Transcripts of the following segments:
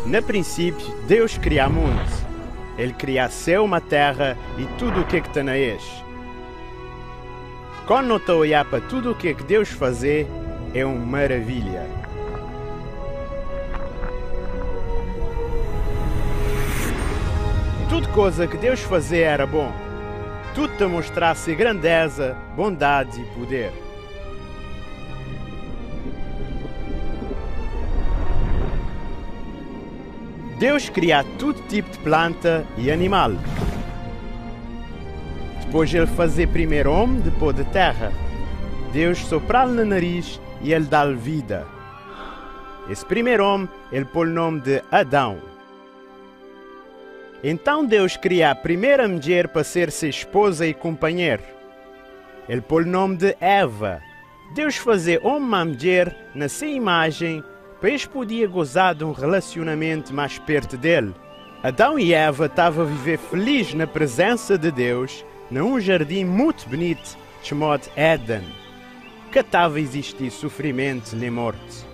No princípio, Deus cria o mundo. Ele cria céu, uma terra e tudo o que está na eles. Quando não está a olhar para tudo o que Deus fazer, é uma maravilha. Tudo coisa que Deus fazia era bom. Tudo te mostrasse grandeza, bondade e poder. Deus cria todo tipo de planta e animal. Depois ele fazia primeiro homem, depois de terra. Deus sopra-lhe no nariz e ele dá-lhe vida. Esse primeiro homem, ele pôs o nome de Adão. Então Deus cria a primeira mulher para ser sua esposa e companheira. Ele pôs o nome de Eva. Deus fazia homem e mulher na sua imagem para eles poderem gozar de um relacionamento mais perto dele. Adão e Eva estavam a viver felizes na presença de Deus num jardim muito bonito chamado Éden, que estava a existir sofrimento nem morte.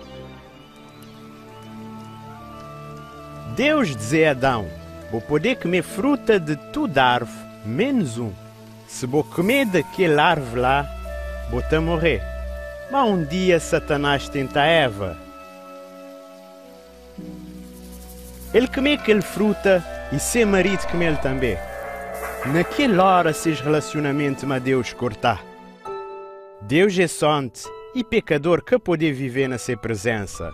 Deus dizia a Adão: vou poder comer fruta de toda árvore, menos um. Se vou comer daquela árvore lá, vou te morrer. Mas um dia Satanás tenta Eva. Ele comeu aquela fruta e seu marido comeu também. Naquela hora, seus relacionamentos com Deus cortar. Deus é santo e pecador que pode viver na sua presença.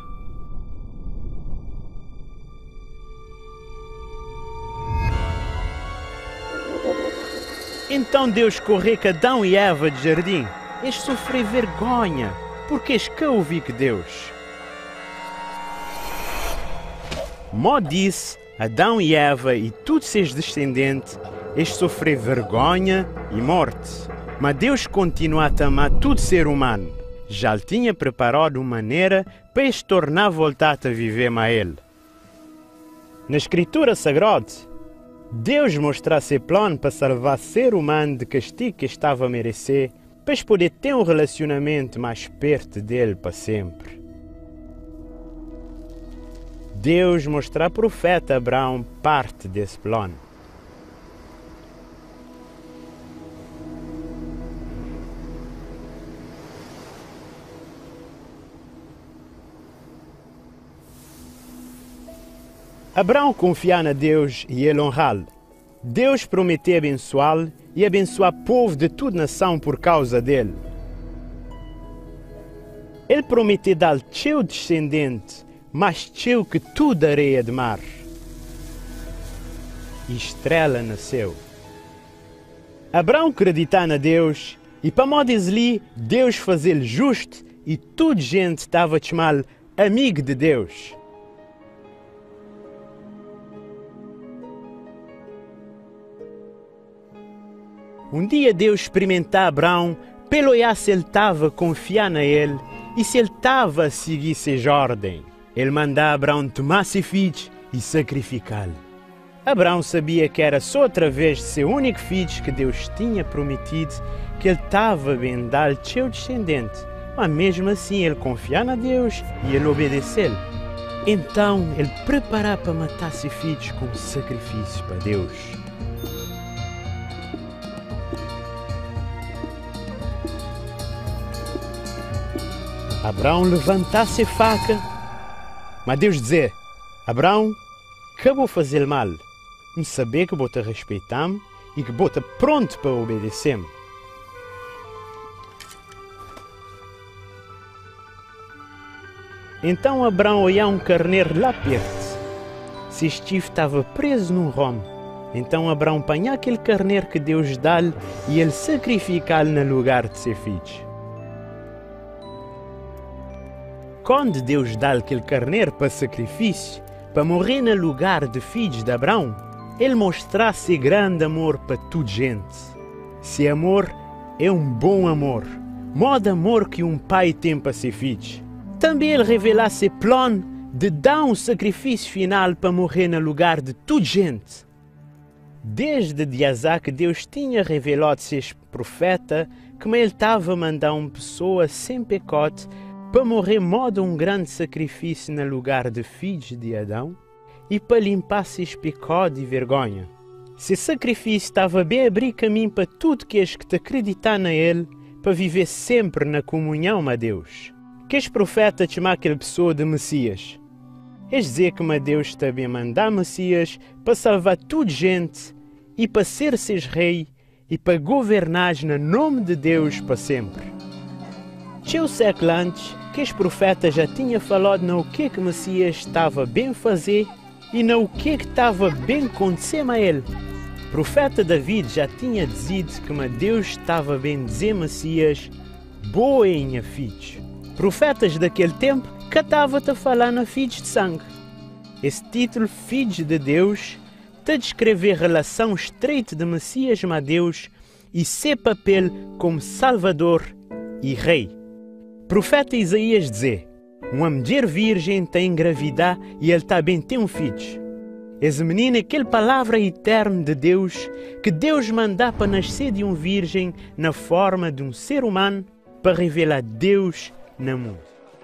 Então Deus correu com Adão e Eva de jardim. Eles sofreram vergonha, porque eles que ouviram que Deus. Mó disse, Adão e Eva e todos seus descendentes, eles sofreram vergonha e morte. Mas Deus continua a amar todo ser humano. Já lhe tinha preparado uma maneira para eles tornar a voltar a viver com ele. Na Escritura Sagrada, Deus mostra seu plano para salvar o ser humano do castigo que estava a merecer, para eles poder ter um relacionamento mais perto dele para sempre. Deus mostra ao profeta Abraão parte desse plano. Abraão confia na Deus e ele honrá-lo. Deus prometeu abençoá-lo e abençoar o povo de toda nação por causa dele. Ele prometeu dar-lhe seu descendente, mais seu que toda areia de mar. E estrela nasceu. Abraão acreditava na Deus e para modo de Deus fazê-lo justo e toda gente estava a chamá-lo amigo de Deus. Um dia Deus experimentava Abraão pelo olhar se ele estava a confiar nele e se ele estava a seguir suas ordens. Ele mandava Abraão tomar seu filho e sacrificá-lo. Abraão sabia que era só através de seu único filho que Deus tinha prometido que ele estava a bem dar-lhe seu descendente. Mas mesmo assim ele confiava a Deus e ele obedeceu-lhe. Então ele preparava para matar seu filho como sacrifício para Deus. Abraão levantasse a faca, mas Deus dizia: Abraão, que vou fazer mal? Me saber que vou te respeitar-me e que vou te pronto para obedecer-me. Então Abraão olhou um carneiro lá perto. Seu chifre estava preso num ramo. Então Abraão apanhou aquele carneiro que Deus dá-lhe e ele sacrificá-lo no lugar de seu filho. Quando Deus dá-lhe aquele carneiro para sacrifício, para morrer no lugar de filhos de Abraão, ele mostra seu grande amor para toda gente. Esse amor é um bom amor, modo amor que um pai tem para seus filhos. Também ele revela seu plano de dar um sacrifício final para morrer no lugar de toda gente. Desde Diazá que Deus tinha revelado a seus profetas como ele estava a mandar uma pessoa sem pecado para morrer modo um grande sacrifício no lugar de filhos de Adão, e para limpar seus pecados e vergonha. Esse sacrifício estava bem a abrir caminho para tudo que te acreditar na Ele, para viver sempre na comunhão a Deus. Que os profetas chamam aquela pessoa de Messias. Eles dizem que Deus também mandar Messias para salvar toda gente e para ser seus rei e para governar no nome de Deus para sempre. Cheio século antes, que os profetas já tinham falado no que Messias estava bem fazer e no que estava bem acontecer a ele. O profeta David já tinha dizido que Deus estava bem dizer Messias, boa em filhos. Profetas daquele tempo que estavam a falar na filhos de sangue. Esse título, Filhos de Deus, te descreve a relação estreita de Messias a Deus e seu papel como Salvador e Rei. O profeta Isaías diz: uma mulher virgem está engravidar e ele também tem um filho. Esse menino é aquela palavra eterna de Deus que Deus manda para nascer de um virgem na forma de um ser humano para revelar Deus no mundo.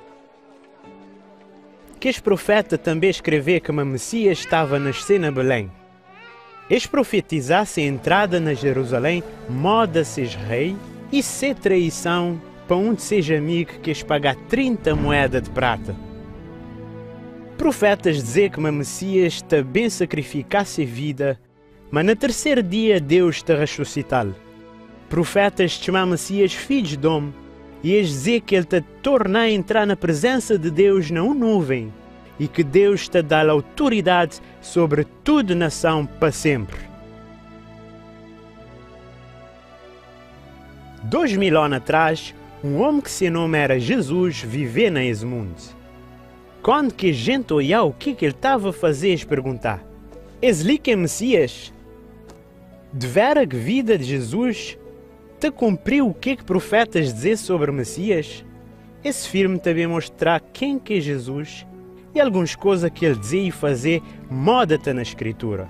Que os profetas também escreveram que o Messias estava a nascer na Belém. Eles profetizassem a entrada na Jerusalém, moda seja rei, e ser traição para um de seus amigos que lhes pagar 30 moedas de prata. Profetas dizem que o Messias também sacrificasse a vida, mas no terceiro dia Deus te ressuscitá-lo. Profetas chamam Messias filho de homem, e eles dizem que ele te torna a entrar na presença de Deus na nuvem, e que Deus te dá a autoridade sobre toda nação para sempre. 2000 anos atrás, um homem que seu nome era Jesus vivia nesse mundo. Quando que a gente olhava o que ele estava a fazer, eles perguntar: "És li que é Messias?" De vera que a vida de Jesus te cumpriu o que profetas dizem sobre o Messias? Esse filme também mostra quem que é Jesus e algumas coisas que ele dizia e fazia moda-te na Escritura.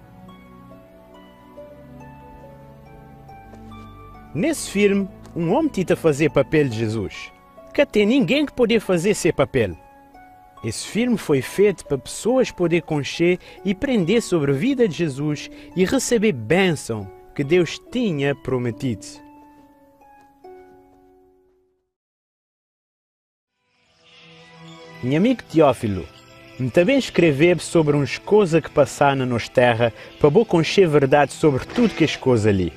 Nesse filme, um homem tenta fazer papel de Jesus, que até ninguém que podia fazer esse papel. Esse filme foi feito para pessoas poderem conhecer e aprender sobre a vida de Jesus e receber bênção que Deus tinha prometido. Meu amigo Teófilo, também escreveu sobre umas coisas que passaram na nossa terra para eu conhecer a verdade sobre tudo que as coisas ali.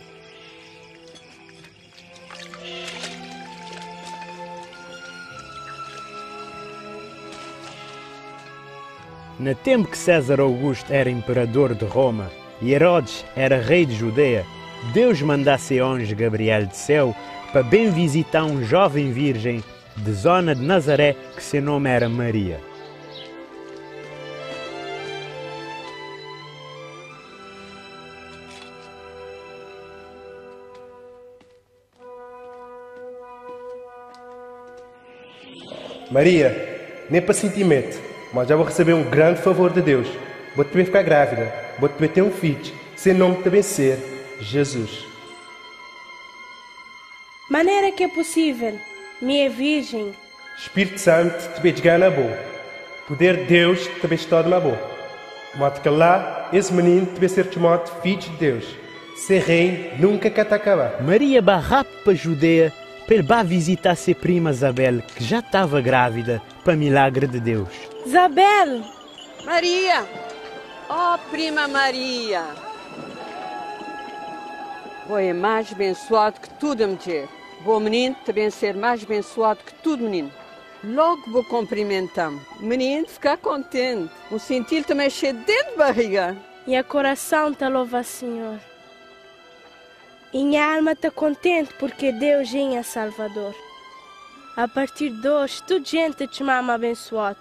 No tempo que César Augusto era imperador de Roma e Herodes era rei de Judeia, Deus mandasse anjo Gabriel do céu para bem visitar um jovem virgem de zona de Nazaré que seu nome era Maria. Maria, nem para sentimento, mas já vou receber um grande favor de Deus. Vou também ficar grávida, vou também ter um filho, seu nome também ser Jesus. Maneira que é possível, minha virgem. Espírito Santo também chegar na boa. Poder de Deus também está na boa. Modo que lá, esse menino também ser chamado filho de Deus. Ser rei nunca quer acabar. Maria vai rápido para a Judeia para ele visitar sua prima Isabel, que já estava grávida, para milagre de Deus. Isabel! Maria! Oh, prima Maria! Você é mais abençoado que tudo a mulher. Vou menino também ser mais abençoado que tudo menino. Logo vou cumprimentar-me. Menino ficar contente. O sentir também cheio dentro de barriga. E a coração te louva, Senhor. E minha alma está contente porque Deus é Salvador. A partir de hoje, toda gente te chama abençoado.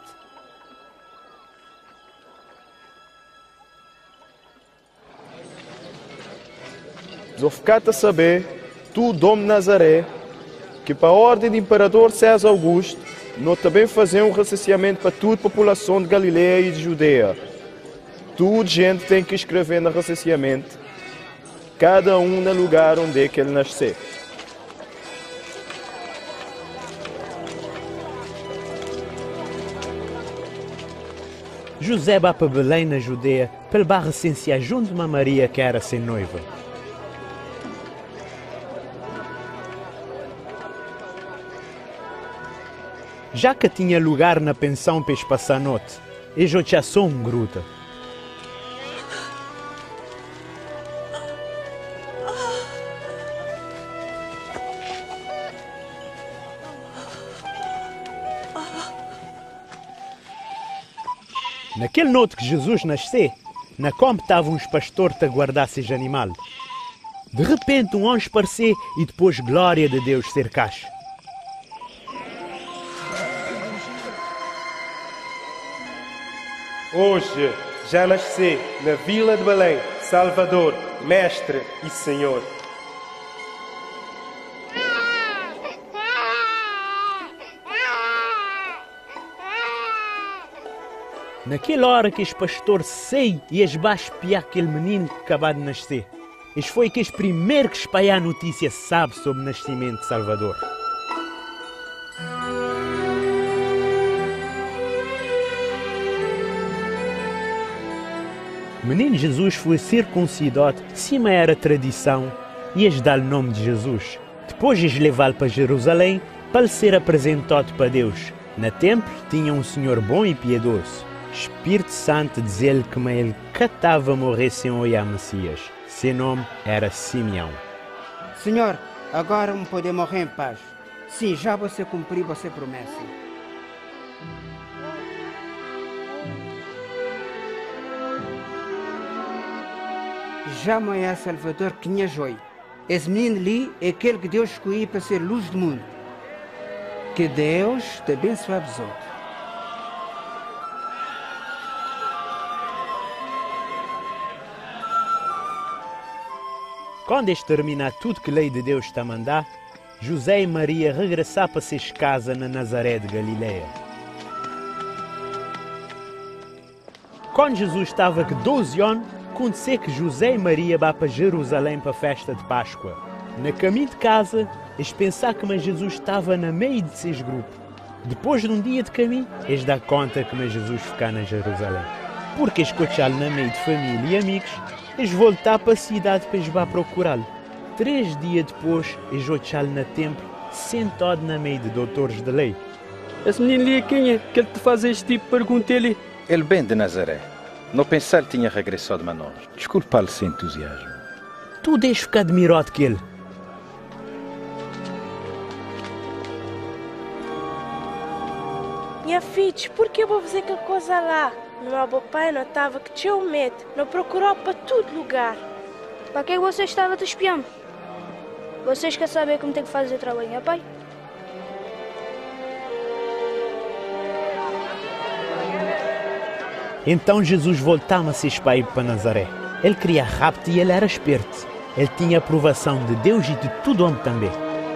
Vou ficar a saber, tu, Dom Nazaré, que para a ordem do imperador César Augusto, nós também fazemos um recenseamento para toda a população de Galileia e de Judeia. Toda gente tem que escrever no recenseamento, cada um no lugar onde é que ele nasceu. José vai para Belém, na Judeia, para levar recensear junto de Maria, que era sem noiva. Já que tinha lugar na pensão para passar a noite, e já tinha só gruta. Naquele noite que Jesus nasceu, na comp estavam uns pastores a guardar seus animais. De repente um anjo apareceu e depois glória de Deus cercasse. Hoje já nasceu na vila de Belém, Salvador, Mestre e Senhor. Naquela hora que os pastores saem e as vai espiar aquele menino que acabou de nascer. Este foi que os primeiros que espalhar a notícia sabe sobre o nascimento de Salvador. O menino Jesus foi circuncidado, cima era tradição, e eles dão o nome de Jesus. Depois eles levaram para Jerusalém para ser apresentado para Deus. No templo tinha um Senhor bom e piedoso. Espírito Santo dizia-lhe que ele catava morrer sem olhar Messias. Seu nome era Simeão. Senhor, agora me poder morrer em paz. Sim, já você cumpriu você promessa. Já amanhã Salvador que tinha joia. Esse menino ali é aquele que Deus escolheu para ser luz do mundo. Que Deus te abençoe a vós outros. Quando eles terminar tudo que a lei de Deus está a mandar, José e Maria regressaram para suas casas na Nazaré de Galileia. Quando Jesus estava com 12 anos, aconteceu que José e Maria vão para Jerusalém para a festa de Páscoa. No caminho de casa, eles pensaram que Jesus estava no meio de seus grupos. Depois de um dia de caminho, eles dão conta que Jesus fica na Jerusalém. Porque escutaram no meio de família e amigos, eles voltaram para a cidade para eles procurá-lo. 3 dias depois, eles acharam no templo, sentado no meio de doutores de lei. Esse menino ali é quem é? Que ele te faz este tipo de pergunta ele? Ele vem de Nazaré. Não pensar que tinha regressado a nós. Desculpa-lhe sem entusiasmo. Tu deixas ficar admirado que ele. Minha filha, por que eu vou fazer aquela coisa lá? Meu meu pai não estava que tinha o medo, não procurou para todo lugar. Para que você estava te espiando? Vocês querem saber como tem que fazer o trabalho, meu pai? Então Jesus voltava a ser espalho para Nazaré. Ele queria rápido e ele era esperto. Ele tinha a aprovação de Deus e de todo homem também.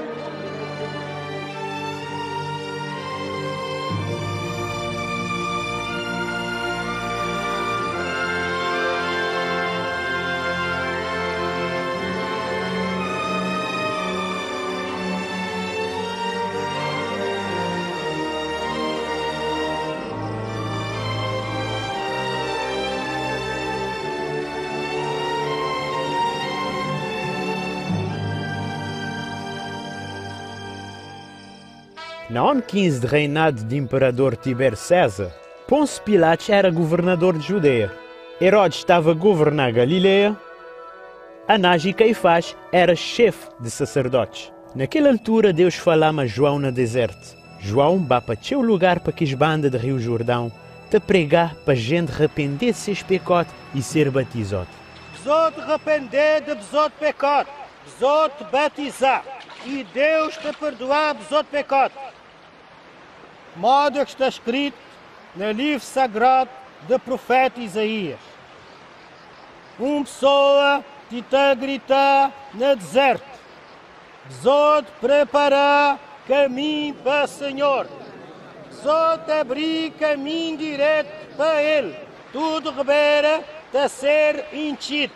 No ano 15 de reinado de imperador Tiber César, Pôncio Pilatos era governador de Judeia. Herodes estava a governar Galileia. Anás e Caifás era chefe de sacerdotes. Naquela altura, Deus falava a João no deserto. João vai para o lugar para que as bandas de Rio Jordão te pregar para a gente arrepender de seus pecados e ser batizado. Besouro arrepender de besouro pecado, besouro te batizar e Deus te perdoar besouro pecado. Modo que está escrito no livro sagrado do profeta Isaías. Uma pessoa que está a gritar no deserto. Besouro preparar caminho para o Senhor. Besouro abrir caminho direto para Ele. Tudo ribeira a ser enchido.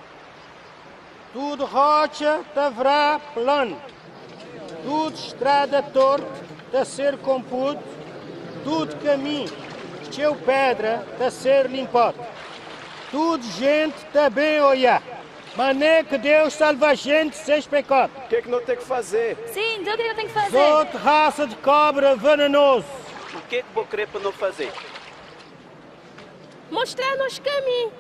Tudo rocha haverá plano. Tudo estrada torta a ser composto. Tudo caminho teu pedra está ser limpado. Tudo gente está bem olhar. Mas nem que Deus salva a gente sem pecado. O que é que não tem que fazer? Sim, diz o que eu tenho que fazer. Outra raça de cobra venenoso. O que é que vou querer para não fazer? Mostrar-nos caminho.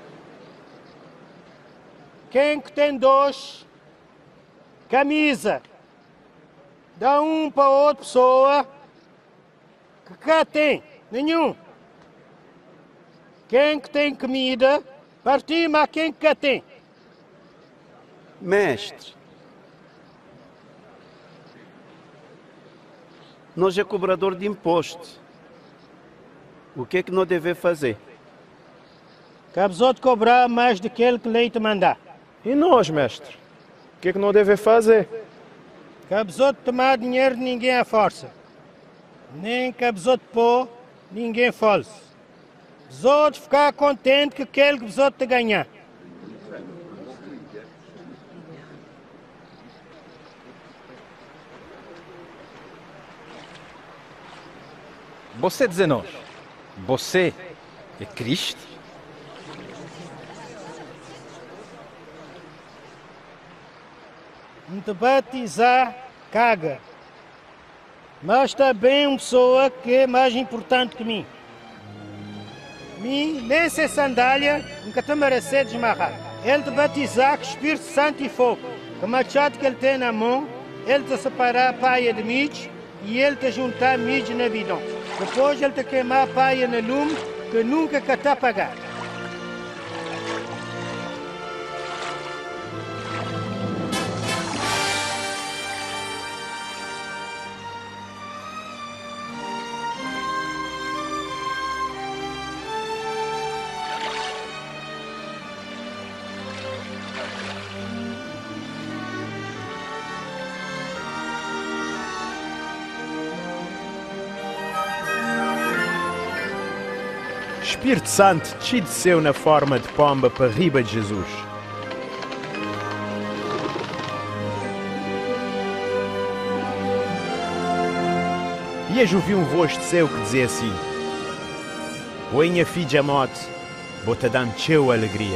Quem que tem dois, camisa, dá um para outra pessoa que cá tem, nenhum. Quem que tem comida, partimos a quem que cá tem. Mestre, nós é cobrador de imposto. O que é que nós devemos fazer? Cabe outro cobrar mais do que ele que lei te mandar. E nós, mestre? O que é que não deve fazer? Cabe outro tomar dinheiro de ninguém à força. Nem cabe outro pôr ninguém falso. Os outros ficar contente que aquele que os outros te ganhar. Você diz-nos, você é Cristo? Te batizar, caga. Mas também uma pessoa que é mais importante que mim. Mim, nem sem sandália, nunca te merecer desmarrar. Ele te batizar com Espírito Santo e fogo. Com o machado que ele tem na mão, ele te separar a paia de milho e ele te juntar milho na bidão. Depois ele te queimar a paia no lume que nunca que te apagar. Espírito Santo desceu na forma de pomba para riba de Jesus. E eu ouvi voz de céu que dizia assim: Põe a filha a morte, bota dando teu alegria.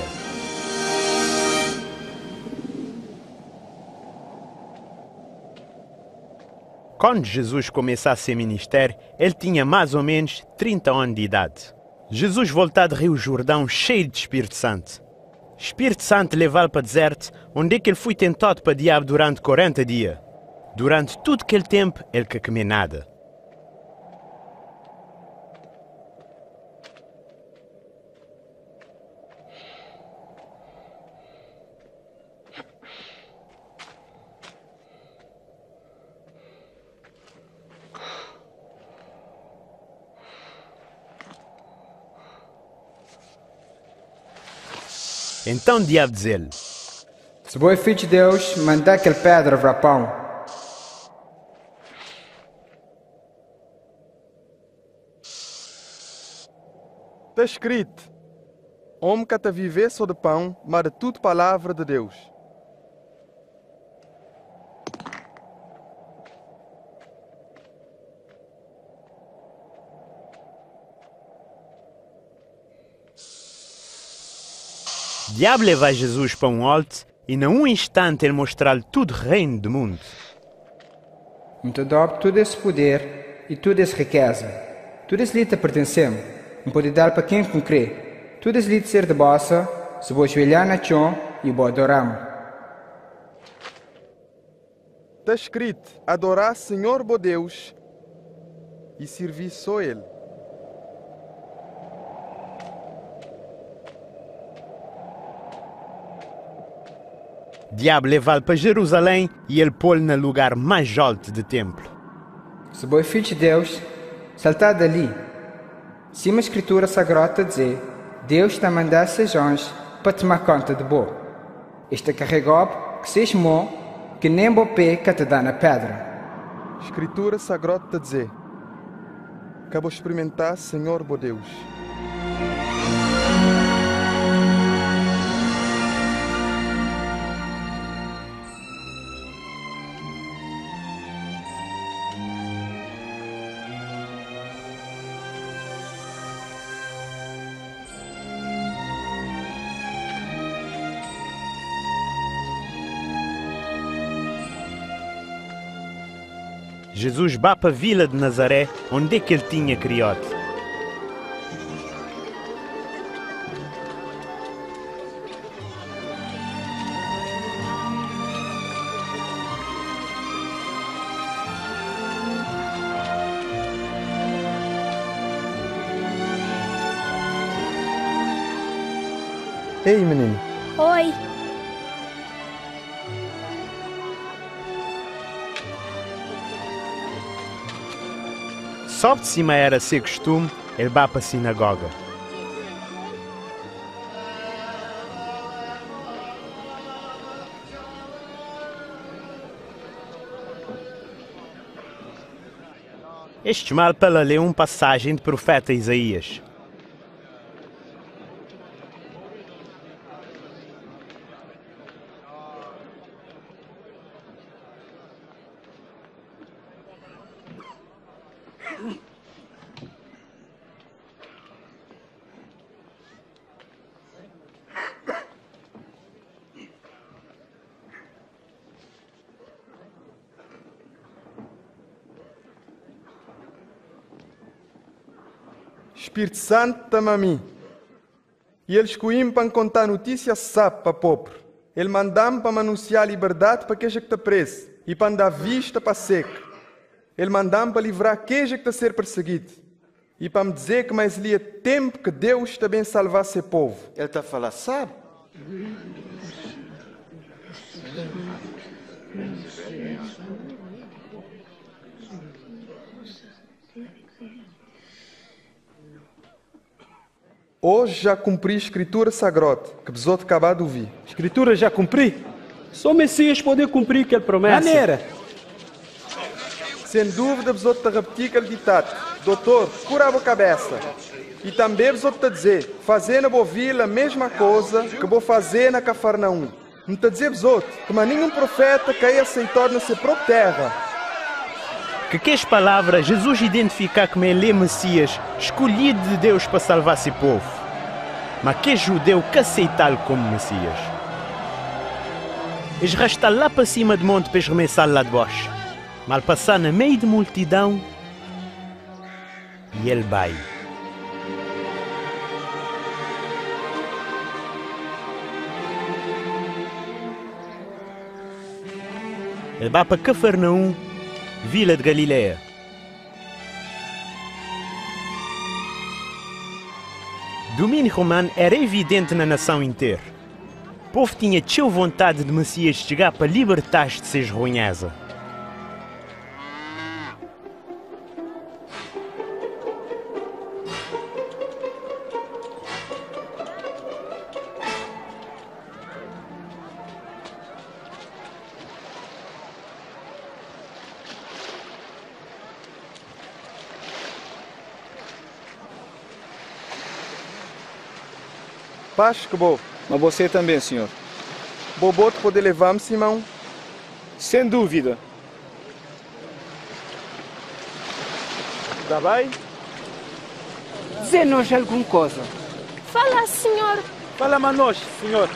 Quando Jesus começou seu ministério, ele tinha mais ou menos 30 anos de idade. Jesus voltou do Rio Jordão cheio de Espírito Santo. Espírito Santo levou-o para o deserto, onde é que ele foi tentado para o diabo durante 40 dias. Durante todo aquele tempo, ele não comeu nada. Então o diabo diz-lhe: Se você é filho de Deus, manda aquela pedra para pão. Está escrito: Homem que está a viver só de pão, mas de tudo palavra de Deus. O diabo leva Jesus para um alto e, num instante, ele mostra-lhe todo o reino do mundo. Não te adopte todo esse poder e toda essa riqueza. Tudo isso lhe te pertencemos. Não pode dar para quem não crê. Tudo isso lhe te ser de bossa, se vou ajoelhar na chão e vou adorar-me. Está escrito: adorar Senhor bo Deus e servir só Ele. O diabo leva-o para Jerusalém e ele pô-lo no lugar mais alto do templo. Se você é filho de Deus, salta dali. Se uma escritura sagrada dizer, Deus está a mandar seus anjos para tomar conta de você. Este carregou que seja mão, que nem bo pé que te dá na pedra. Escritura sagrada te dizer: acabou de experimentar Senhor bo Deus. Jesus vai para a vila de Nazaré, onde é que ele tinha criado. Ei, menino. Oi. Só de cima era ser costume, ele vai para a sinagoga. Este mal para ler uma passagem de profeta Isaías. Espírito Santo está a mim. E ele escolheu para contar notícias sabe para o pobre. Ele mandou-me para anunciar a liberdade para quem que está preso e para dar vista para seco. Ele mandou-me para livrar quem que está a ser perseguido e para me dizer que mais ali é tempo que Deus também salvar seu povo. Ele está a falar, sabe? Hoje já cumpri a escritura sagrada, que precisou de acabar de ouvir. Escritura já cumpri? Só o Messias pode cumprir aquela promessa. Maneira. Sem dúvida, precisou de repetir aquele ditado. Doutor, cura a boa cabeça. E também precisou de dizer, fazer na boa vila a mesma coisa que vou fazer na Cafarnaum. Não te dizer, precisou que mas nenhum profeta caia aceitar na sua própria terra. Que as palavras Jesus identificar como ele é Messias, escolhido de Deus para salvar seu povo. Mas que judeu que aceitá-lo como Messias? Eles rastar lá para cima do monte para remessar lá de baixo. Mal passar no meio de multidão e ele vai. Ele vai para Cafarnaum, vila de Galileia. Domínio romano era evidente na nação inteira. O povo tinha tão vontade de Messias chegar para libertar-se de seus ruinheza. Paz que bom. Mas você também, senhor. Bobô te poder levar-me, Simão? Sem dúvida. Está bem? Dizer-nos alguma coisa. Fala, senhor. Fala-me a nós, senhor.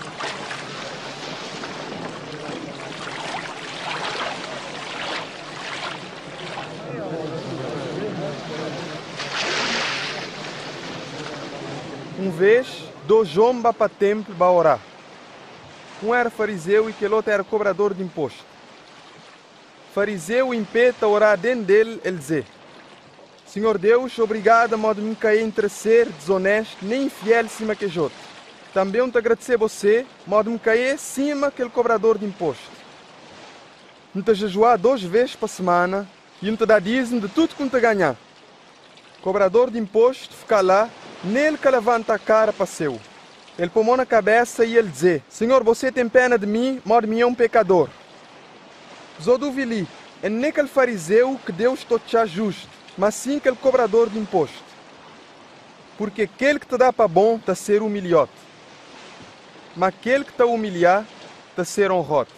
Uma vez, dois homens vão para o templo para orar. Um era fariseu e aquele outro era cobrador de imposto. Fariseu impede a orar dentro dele, ele diz: Senhor Deus, obrigado a modo de me cair interesseiro, desonesto, nem infiel cima que outro. Também eu te agradecer a você, modo de me cair cima aquele cobrador de imposto. Não te jejuar 2 vezes por semana e não te dar dízimo de tudo que não te ganhar. Cobrador de imposto fica lá, nele que levanta a cara para seu. Ele põe a mão na cabeça e ele diz: Senhor, você tem pena de mim, modo de mim é um pecador. Zoduvili, é nem aquele fariseu que Deus te justo, mas sim aquele cobrador de imposto. Porque aquele que te dá para bom está a ser humilhado, mas aquele que te humilhar está a ser honrado.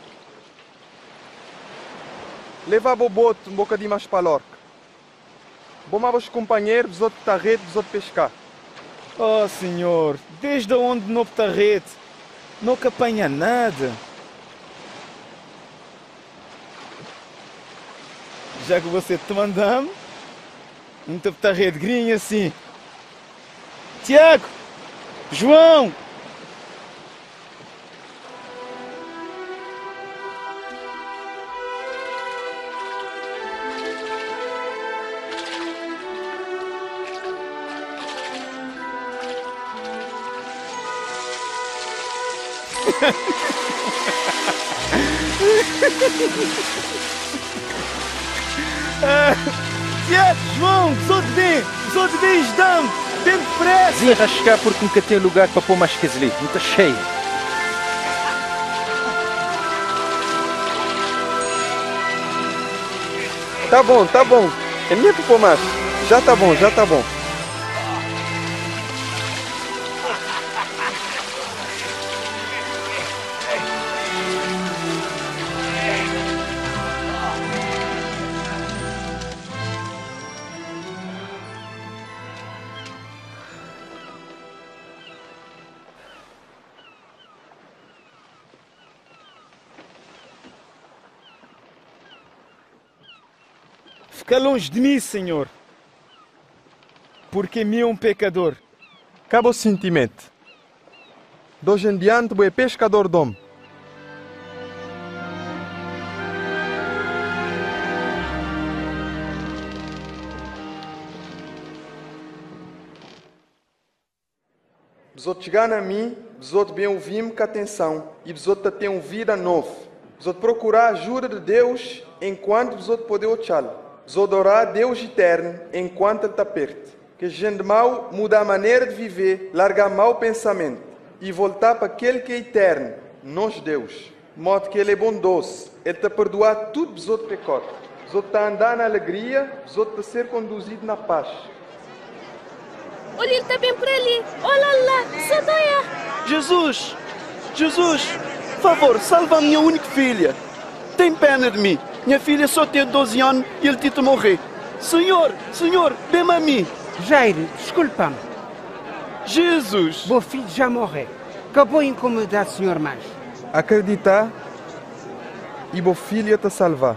Leva a boboto um bocadinho mais para a lorca. Bom, mas os companheiros, os outros da rede, os outros pescar. Oh, senhor, desde onde não está rede? Não que apanha nada. Já que você te mandamos, não te está redgrinho assim. Tiago! João! Tiago, João, sou de bem, estamos, bem depressa. Sim, rascar porque nunca tem lugar para pôr mais caselito, não está cheio. Tá bom. É minha para pôr mais. Já tá bom. Fica longe de mim, Senhor, porque me é um pecador. Cabo sentimento. De hoje em diante, você é pescador de homem. Besoto chegar na mim, besoto bem ouvir-me com atenção e besoto ter uma vida nova. Besoto procurar a ajuda de Deus enquanto besoto poder ouvi-lo. Besoto orar a Deus eterno enquanto Ele está perto. Que gente mal muda a maneira de viver, largar mau pensamento e voltar para aquele que é eterno, nós Deus. De modo que Ele é bondoso, Ele está perdoar tudo besoto pecado. Besoto está andar na alegria, besoto está ser conduzido na paz. Olha, ele está bem por ali. Olha lá, Sadoia. Jesus, favor, salva a minha única filha. Tem pena de mim. Minha filha só tem 12 anos e ele tenta morrer. Senhor, vem a mim. Jairo, desculpa-me. Jesus. Meu filho já morreu. Acabou de incomodar o senhor mais. Acreditar e meu filho te salvar.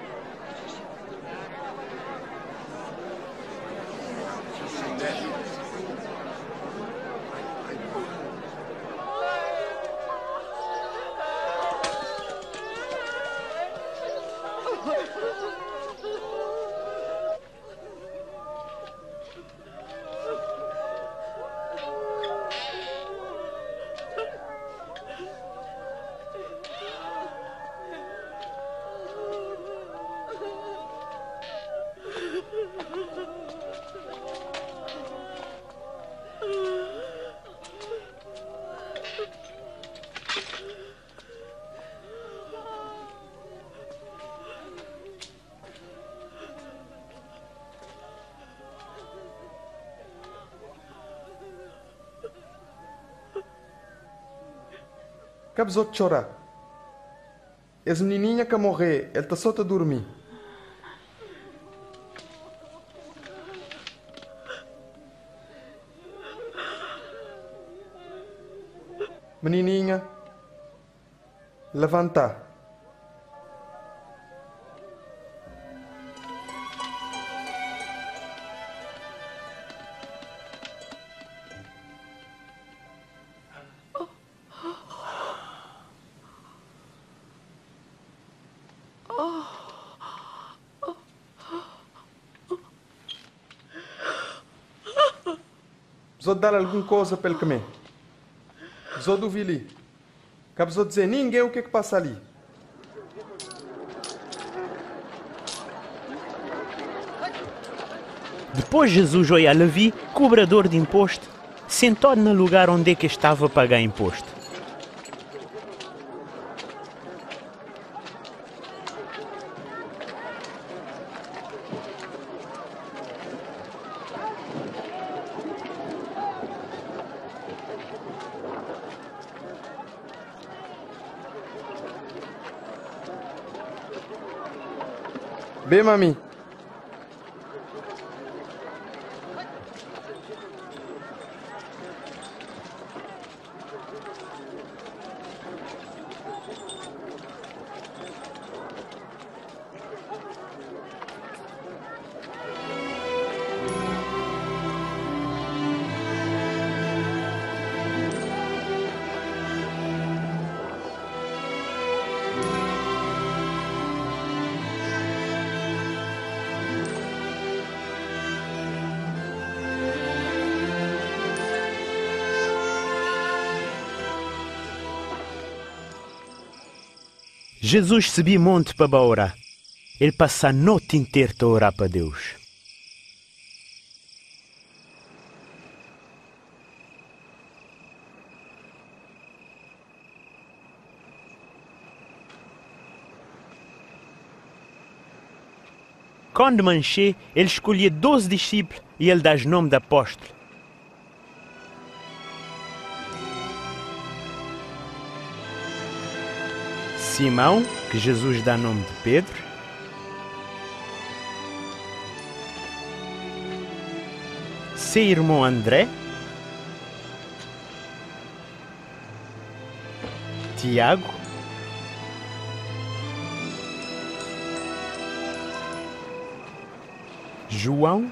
Que besoto chorar? Essa menininha que morreu, ele está só a dormir. Menininha, levanta. Precisou dar alguma coisa para ele comer. Precisou do Vili. Precisou dizer ninguém o que passa ali. Depois Jesus olha a Levi, cobrador de imposto, sentado no lugar onde é que estava a pagar imposto. Bem, mami. Jesus subiu monte para orar. Ele passa a noite inteira a orar para Deus. Quando manchê, ele escolheu 12 discípulos e ele dá o nome de apóstolo. Simão, que Jesus dá nome de Pedro. Seu irmão André. Tiago. João.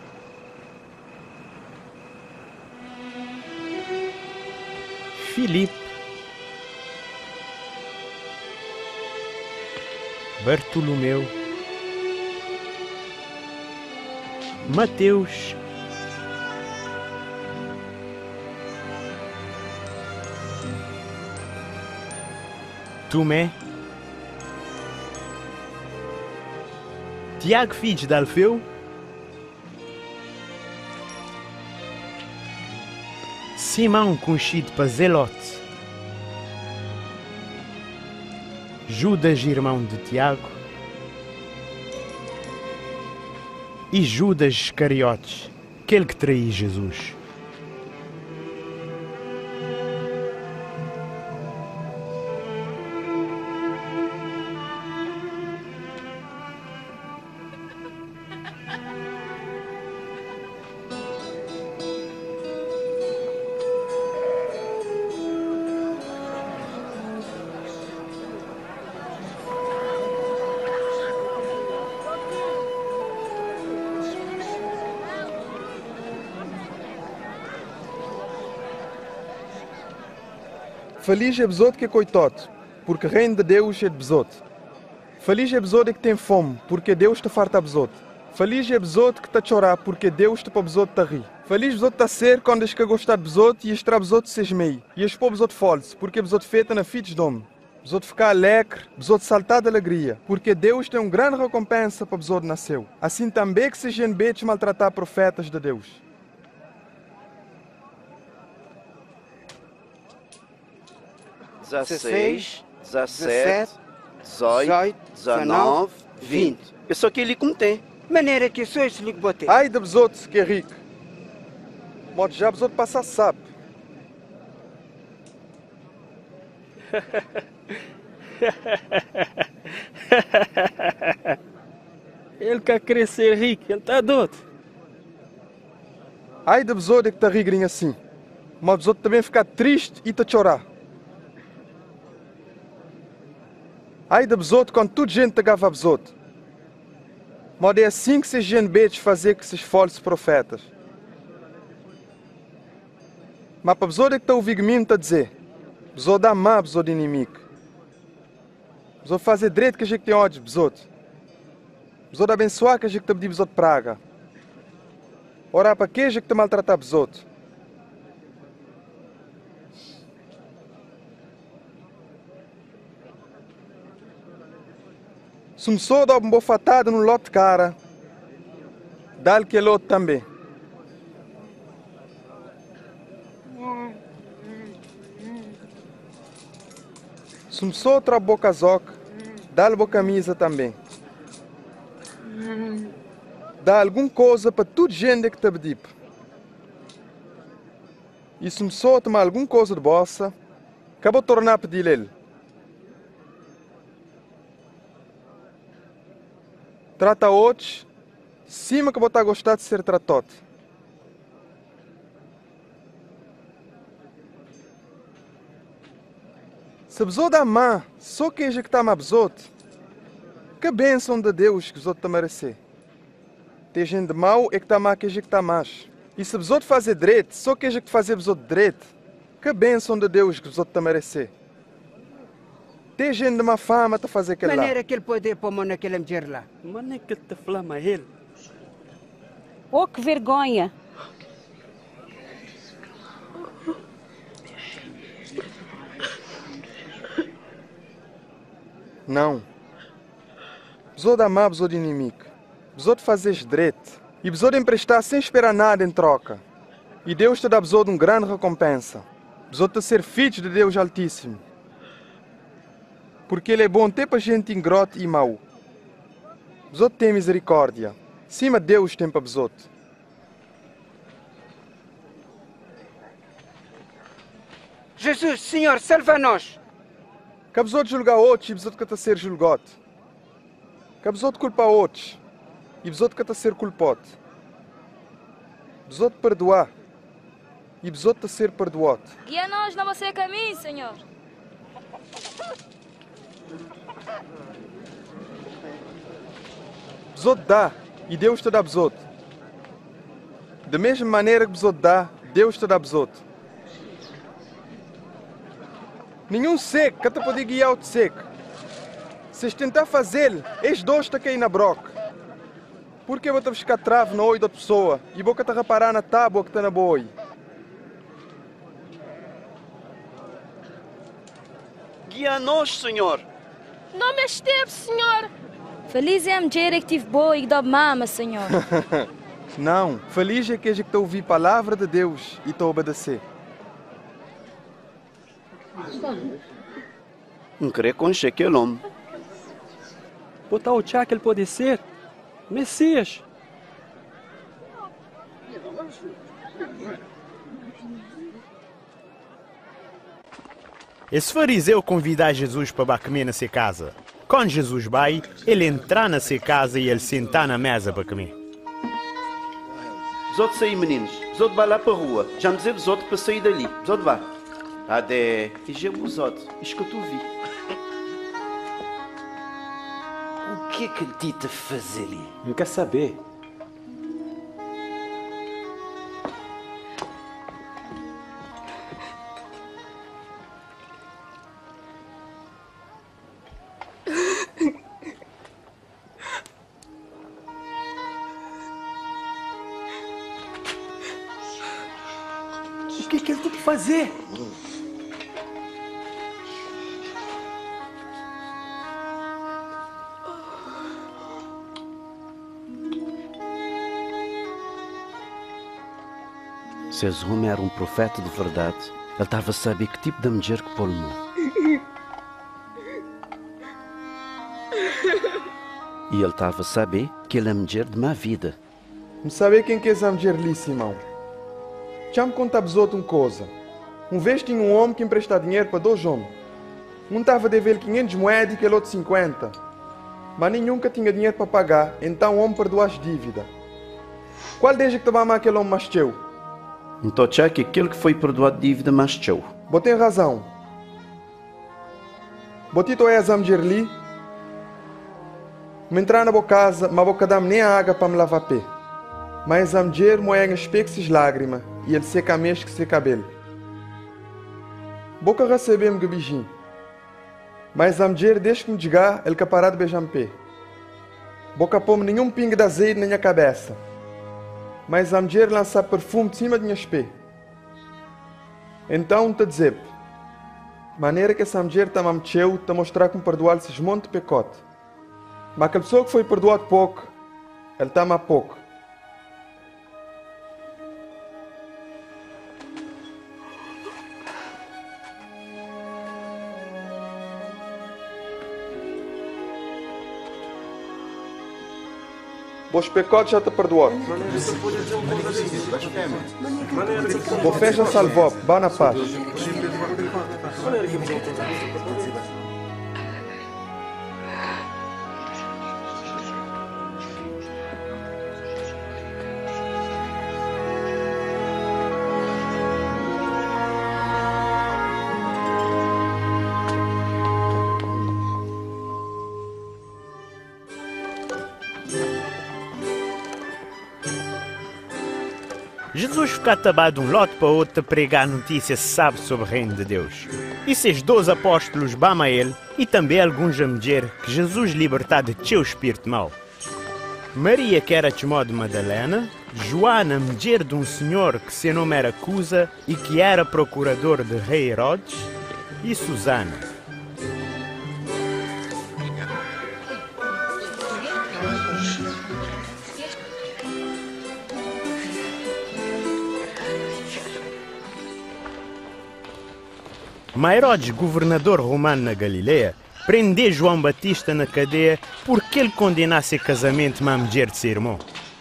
Filipe. Bartolomeu. Mateus. Tomé. Tiago, filho de Alfeu. Simão, conhecido para Zelote. Judas, irmão de Tiago. E Judas Iscariotes, aquele que traiu Jesus. Feliz é besouro que é coitado, porque reino de Deus é de besouro. Feliz é besouro que tem fome, porque Deus te farta besouro. Feliz é besouro que está a chorar, porque Deus te para besouro te rir. Feliz besouro está a ser quando és que gostar de besouro e extra besouro seja meio. E és pôr besouro falso, porque besouro feita na filhos de homem. Besouro ficar alegre, besouro saltar de alegria, porque Deus tem uma grande recompensa para besouro nasceu. Assim também que seja beijo maltratar profetas de Deus. Dezesseis, 17, 18, 19, 20. Eu só que ele contém. Maneira que só isso lhe botei. Ai de besouro que é rico. Modo já besouro passar sapo. Ele quer crescer rico, ele está doido. Ai de besouro que está rigrinho assim. Mas besouro também ficar triste e te chorar. Ai de besouro quando toda gente te gava besouro. Mas é assim que se gente beijo fazer com esses falsos profetas. Mas para besouro que está ouvindo mim está a dizer, besouro dá má besouro de inimigo. Besouro fazer direito que a gente tem ódio, besouro. Besouro abençoar que a gente te pedir besouro praga. Orar para que a gente te maltratar besouro. Se um só dá uma bofatada no lote cara, dá-lhe que é lote também. Se um só tra boca zoca, dá-lhe boca camisa também. Dá alguma coisa para toda gente que te pedir. E se um só tomar alguma coisa de bossa, acabou de tornar a pedir ele. Trata outros, cima que você gostar de ser tratado. Se besouro dá má, só que que está má besouro, que bênção de Deus que besouro te merecer. Tem gente mau é que está má que está mais. E se besouro fazer direito, só que fazer besouro direito, que bênção de Deus que besouro te merecer. Tem gente de má fama a fazer aquilo lá. Maneira que ele pode pôr mão naquele mulher lá. Mas nem que ele te flama ele. Oh, que vergonha! Não. Besou de amar, besou de inimigo. Besou de fazer direito. E besou de emprestar sem esperar nada em troca. E Deus te dá besou de uma grande recompensa. Besou de ser filho de Deus Altíssimo. Porque Ele é bom até para gente ingrata e mau. Besou tem misericórdia. Cima Deus tem para besou. Jesus, Senhor, salva-nos. Que besou de julgar outros e besou de que ser julgado. Que besou de culpar outros e besou de que ser culpado. Besou de perdoar e besou de ser perdoado. Guia-nos no vosso caminho, Senhor. Besou de dar e Deus te dá besou. Da mesma maneira que besou de dar, Deus te dá besou. Nenhum seco que te pode guiar o seco. Se tentar fazê-lo, és dois te cair na broca. Porque vou te buscar trave no olho da pessoa e vou te reparar na tábua que está na boi. Guia-nos, Senhor. Não me esteve, Senhor. Feliz é a mulher que tive boa e que dá mama, Senhor. Não, feliz é que te ouvir a palavra de Deus e te obedecer. Não querer conhecer aquele homem. Botar o tchá que ele pode ser Messias. Esse fariseu convida Jesus para comer na sua casa. Quando Jesus vai, ele entra na sua casa e ele senta na mesa para comer. Os outros sair, meninos. Os outros vai lá para a rua. Já me dizer os outros para sair dali. Os outros vai. Adé, e já os outros. Isto que eu te vi. O que é que ele te fazer ali? Não quer saber. O que é que ele tem que fazer? Se esse homem era um profeta de verdade, ele estava a saber que tipo de mulher que pôr no. E ele estava a saber que ele é mulher de má vida. Não saber quem que é essa mulher ali, Simão. Já me conta uma coisa. Uma vez tinha um homem que emprestou dinheiro para dois homens. Um estava a dever 500 moedas e aquele outro 50. Mas nenhum que tinha dinheiro para pagar, então o homem perdoou as dívidas. Qual desde que estava aquele homem mais teu? Então, já que aquele que foi perdoado de dívida mais teu. Botei razão. Botei tu és a mulher ali. Me entrar na boa casa, mas vou dar-me nem a água para me lavar pé. Mas a mulher moe as pexes lágrimas e ele seca a mexe que se cabelo. Boca recebemos que beijinho. Mas a mulher deixa que me diga, ele que parar de beijar-me pé. Boca pôr nenhum pingo de azeite na minha cabeça. Mas a mulher lança perfume de cima de minhas pés. Então te dizer, maneira que essa mulher está mamcheu, te mostrar como perdoar esses monte de pecote. Mas aquela pessoa que foi perdoada pouco, ele está a pouco. Os pecados já te perdoaram. Vou fecha salvou, vá na paz. Jesus fica atabado de um lote para outro a pregar a notícia sabe sobre o reino de Deus. E esses 12 apóstolos vão a ele e também alguns a mulher que Jesus libertar de seu espírito mau. Maria, que era chamada Madalena, Joana, mulher de um senhor que seu nome era Cusa e que era procurador de rei Herodes, e Susana. Mas Herodes, governador romano na Galileia, prendeu João Batista na cadeia porque ele condenasse casamento com a mulher de seu irmão.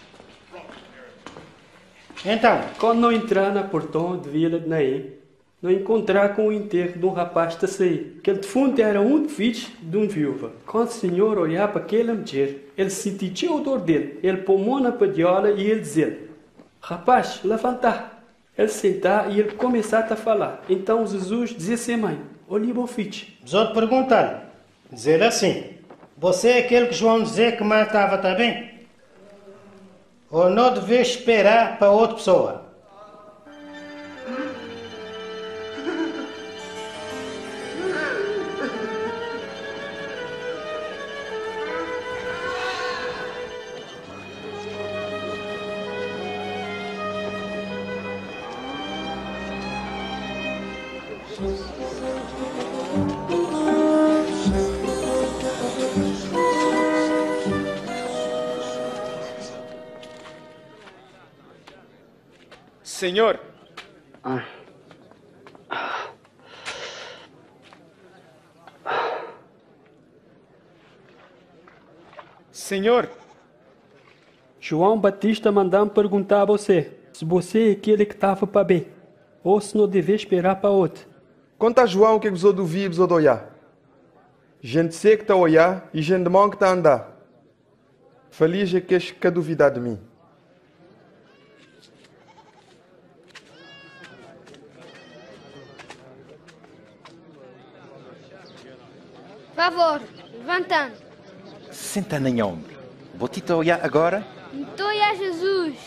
Então, quando não entrar na portão de Vila de Naim, não encontrar com o enterro de um rapaz que saiu, que ele defunto era um filho de uma viúva. Quando o Senhor olhar para aquela mulher, ele sentiu o odor dele, ele pôs na padiola e ele dizia: rapaz, levantar. Ele sentar e ele começar a falar. Então Jesus dizia assim: mãe, olha o filho. Vou te perguntar, dizer assim: você é aquele que João dizia que matava também? Ou não deve esperar para outra pessoa? Senhor. Senhor. João Batista mandou perguntar a você se você é aquele que estava para bem, ou se não deve esperar para outro. Conta a João que gozou do vir, gozou do olhar. Gente sei que está a olhar e gente de mão que está a andar. Feliz é que quer duvidar de mim. Favor, levantando. Senta nem ombro. Vou-te olhar agora? Então é Jesus.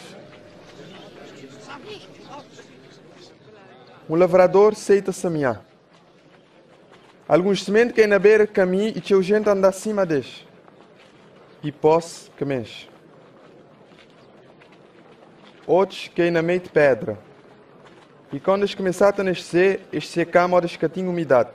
Um lavrador aceita semear. Alguns sementes que na beira do caminho e teu gente anda acima deles. E posse que mexe. Outros que na meio de pedra. E quando eles começaram a nascer, eles secam modas que tinham umidade.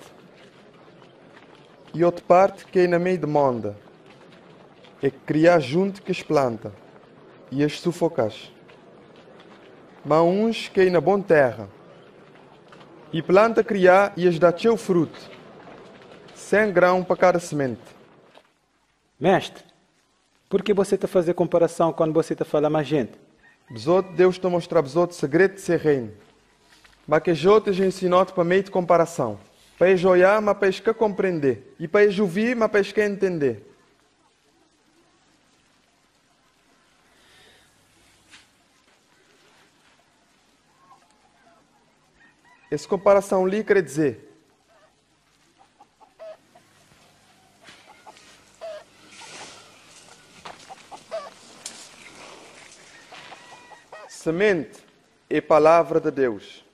E outra parte que na meio de monda. É criar junto que as planta. E as sufocas. Mas uns que na boa terra. E planta criar e as dá teu fruto. 100 grãos para cada semente. Mestre, por que você está a fazer comparação quando você está a falar mais gente? Besoto, Deus está a mostrar besoto o segredo de ser reino. Mas que os outros ensinou para meio de comparação. Para eles olhar, mas para eles que compreender. E para eles ouvir, mas para eles que entender. Essa comparação ali quer dizer: semente é a palavra de Deus.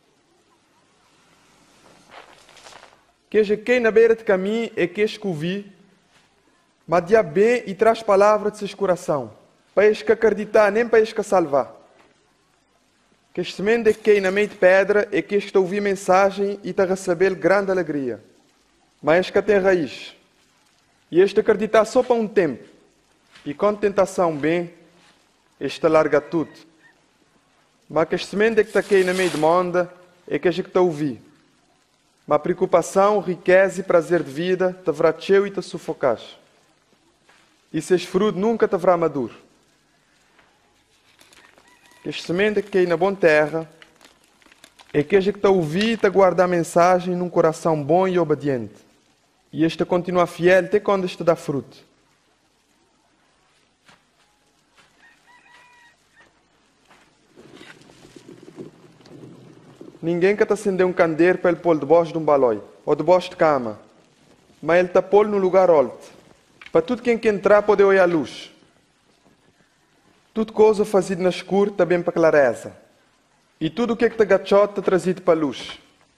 Quem na beira de caminho é que ouvi, mas dia bem e traz palavra de seus coração, para eles que acreditar, nem para eles que salvar. Que a semente é que na meio de pedra é que está a ouvir mensagem e está a receber grande alegria. Mas este que tem raiz. E este acreditar só para um tempo. E quando tentação bem, este larga tudo. Mas que a semente é que está aqui na meio de monda é que este que está a ouvir. Mas preocupação, riqueza e prazer de vida te verá teu e te sufocar. E seus frutos nunca te verá maduro. Este semente que cai na boa terra é aquele que está a ouvir e está a guardar a mensagem num coração bom e obediente. E este continua fiel até quando este dá fruto. Ninguém que está acender um candeeiro para ele pôr debaixo de um balói ou debaixo de cama. Mas ele está pôr no lugar alto. Para tudo quem quer entrar poder olhar a luz. Tudo coisa fazida na escuro também para clareza. E tudo o que está gachote está trazido para a luz.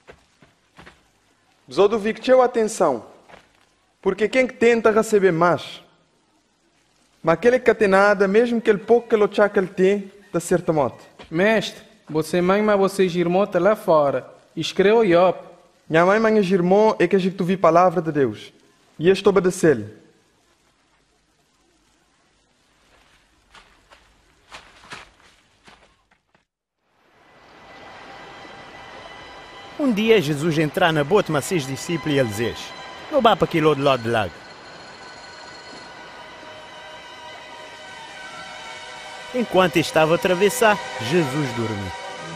Só duvido que tenha atenção. Porque quem que tenta receber mais. Mas aquele que tem nada, mesmo que ele pouco que ele tem, de certa modo. Mestre, você mãe, mas você irmão está lá fora. Escreveu o Iop. Minha mãe, mas irmão, é que a gente ouvi a palavra de Deus. E eu estou obedecendo. Um dia Jesus entra na bote com seus discípulos e ele diz: não vá para aquele outro lado do lago. Enquanto estava a atravessar, Jesus dormiu.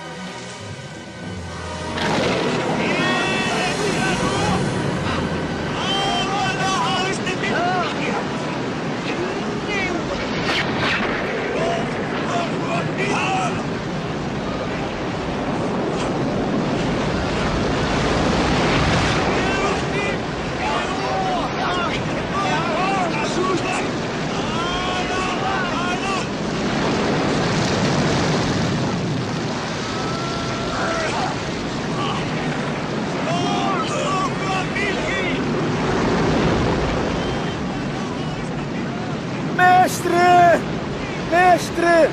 Mestre!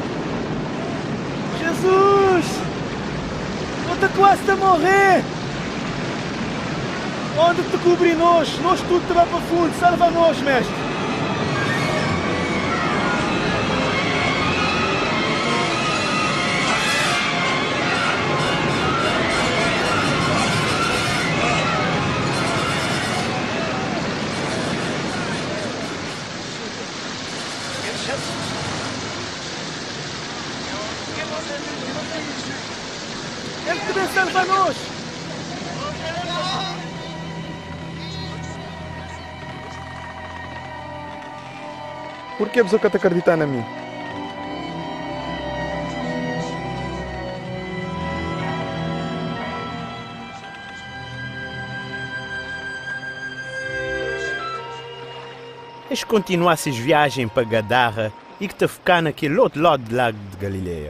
Jesus! Eu estou quase a morrer! Onde te cobri nós tudo te vai para fundo, salva-nos, mestre! Ele também salva-nos! Por que você está acreditando em mim? Eles continuassem as viagens para Gadarra e que te ficar naquele outro lado do lago de Galileia.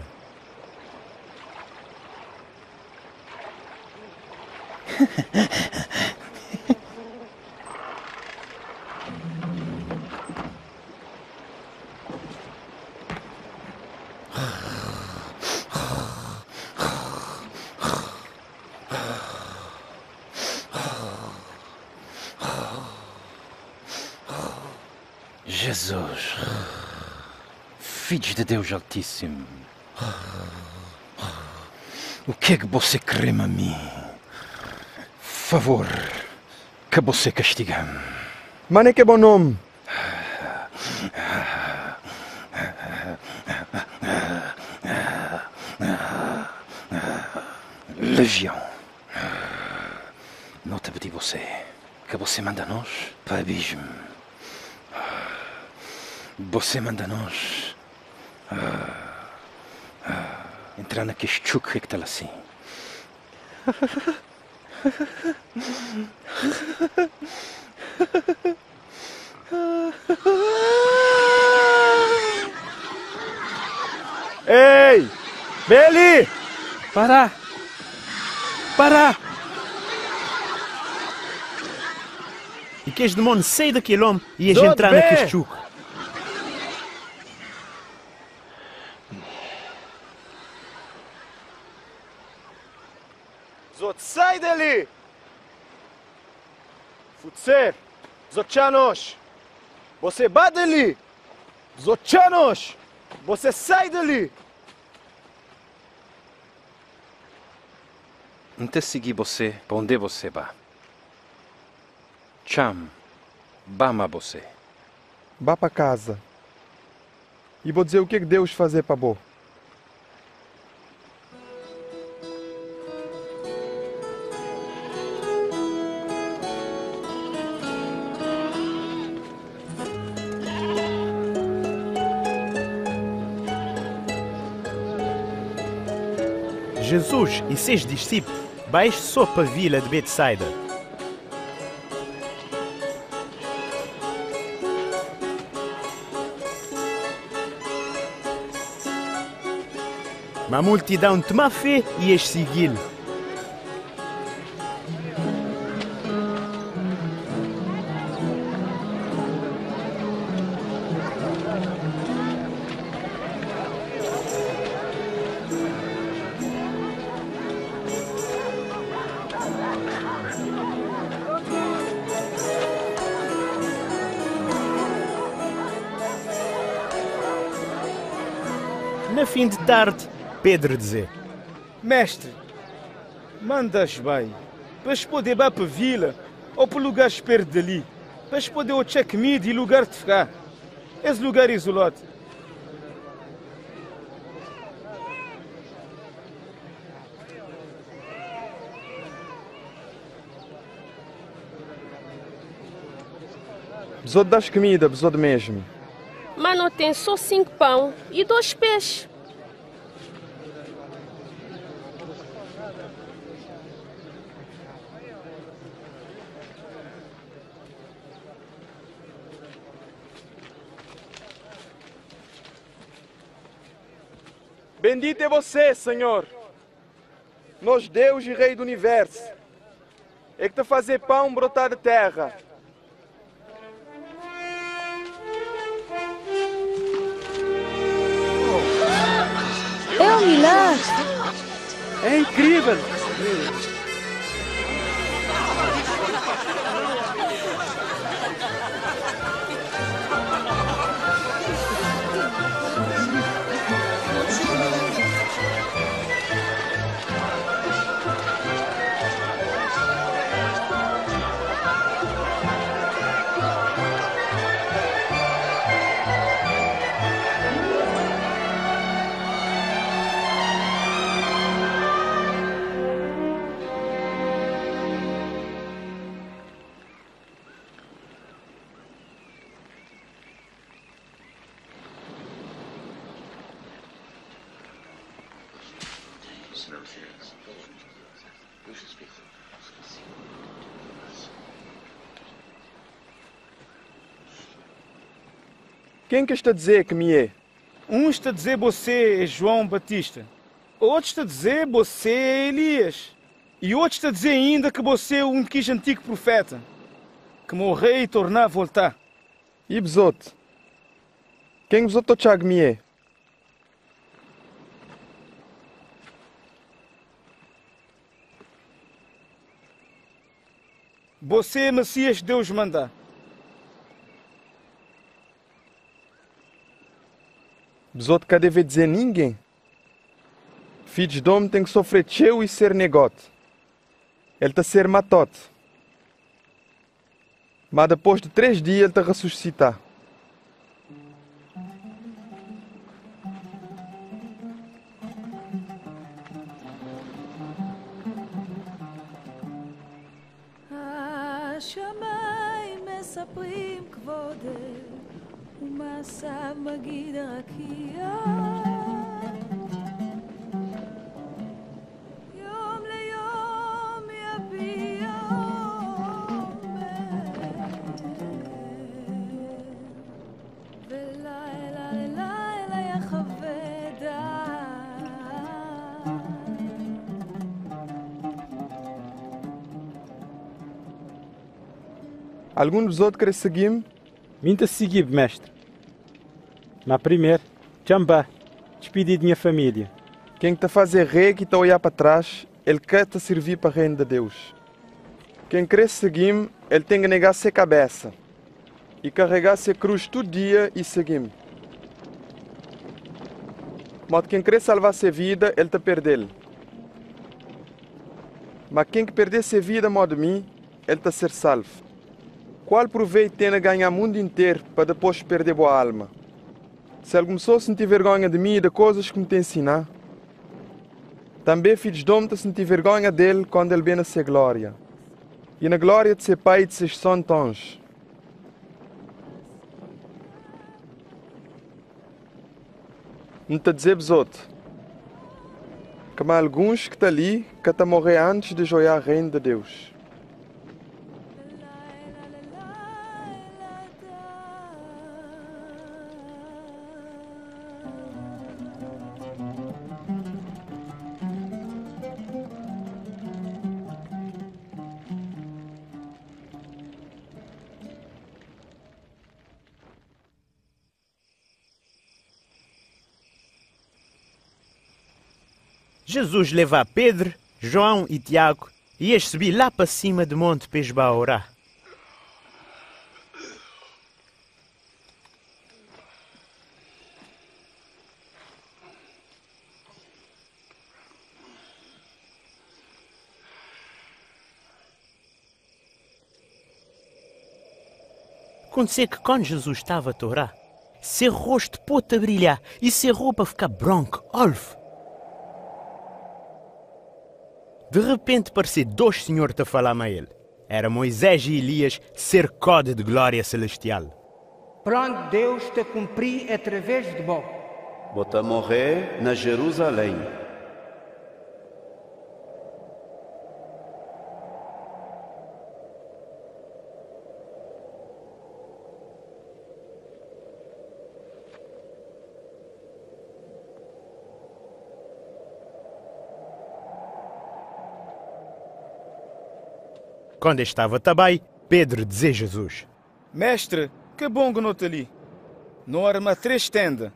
Jesus, Filho de Deus Altíssimo, o que é que você crê a mim? Favor, que você castiga. Mano, que bom nome. Legião. Não te pedi você, que você manda nós para abismo. Você manda nós entrar naquele chuco que está lá assim. Ei! Beli! Para! Para! E que os demônios saem daquele homem e eles entrar naquele chuco. Zot, sai dali! Futser, Zotchanos! Você bate dali! Zotchanos! Você sai dali! Não te segui você para onde você vai. Cham, bama você. Vá para casa. E vou dizer o que Deus fazer para você. Jesus e seus discípulos baixam só para a vila de Betsaida. Mas a multidão toma fé e eles seguiram. Na fim de tarde, Pedro dizia: Mestre, Mandas bem. Para poder ir para a vila ou para lugares perto dali. Para poder achar comida e lugar de ficar. Esse lugar isolado. Besouro das comida, besouro mesmo. Mas não tem só 5 pão e 2 peixes. Bendito é você, Senhor. Nós, Deus e Rei do Universo. É que te fazer pão brotar da terra. É um milagre! É incrível! Quem que está a dizer que me é? Um está a dizer você é João Batista. Outro está a dizer você é Elias. E outro está a dizer ainda que você é um daqueles antigo profeta. Que morreu e tornar a voltar. E besouro? Quem besouro está que me é? Você é Messias que Deus manda. Besouro que deve dizer ninguém. Filhos de homem tem que sofrer cheio e ser negado. Ele está a ser matado. Mas depois de 3 dias ele está a ressuscitar. שמיים מספרים כבודך ומעשיו מגיד הרקיע יום ליום יביע אומר ולילה ללילה יחווה דעת Algum dos outros quer seguir-me? Minta seguir, mestre. Mas primeiro, tchamba, despedir de minha família. Quem está a fazer rei que está a olhar para trás, ele quer te servir para o reino de Deus. Quem quer seguir-me, ele tem que negar sua cabeça e carregar sua cruz todo dia e seguir-me. Mas quem quer salvar sua vida, ele está a perder. Mas quem que perder sua vida, modo mim, ele está a ser salvo. Qual proveito tem a ganhar o mundo inteiro para depois perder boa alma? Se alguma pessoa sentir vergonha de mim e de coisas que me tem ensinar, também filhos de homem sentir vergonha dele quando ele vem na sua glória. E na glória de seu Pai e de seus santos anjos. Não te dizer besouro, que há alguns que estão ali que estão a morrer antes de jogar o reino de Deus. Jesus leva Pedro, João e Tiago e eles subir lá para cima do monte para orar. Aconteceu que quando Jesus estava a orar, seu rosto pôde a brilhar e sua roupa ficar branca, alvo. De repente pareceu dois senhores a falar a ele. Era Moisés e Elias cercados de glória celestial. Pronto, Deus te cumprir através de vós. Bota morrer na Jerusalém. Quando estava também, Pedro dizia a Jesus: Mestre, que bom que não te ali. Não arma 3 tendas.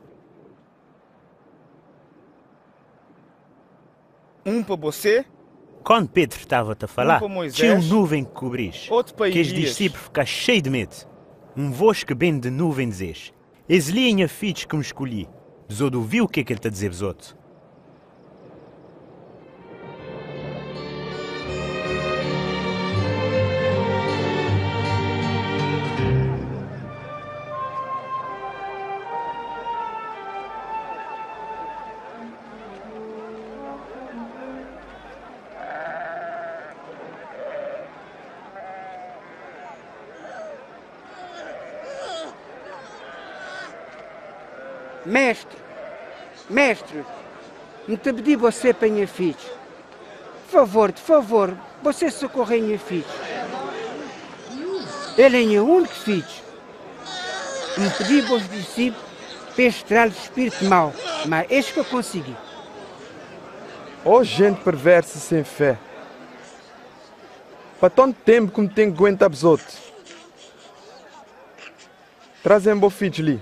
Um para você. Quando Pedro estava a falar, para Moisés, tinha nuvem que cobris, outro para que os Elias. discípulos ficaram cheios de medo. Voz que bem de nuvem dizes: És linha filhos que me escolhi. Besod ouviu o que ele está a dizer, besod. Mestre, me te pedi você para minha filha. De favor, você socorre minha filha. Ele é minha única filha. Me pedi para os discípulos para extrair o espírito mau, mas eis que eu consegui. Oh, gente perversa sem fé. Para tanto tempo que me tenho que aguentar os outros. Trazem meu filho ali.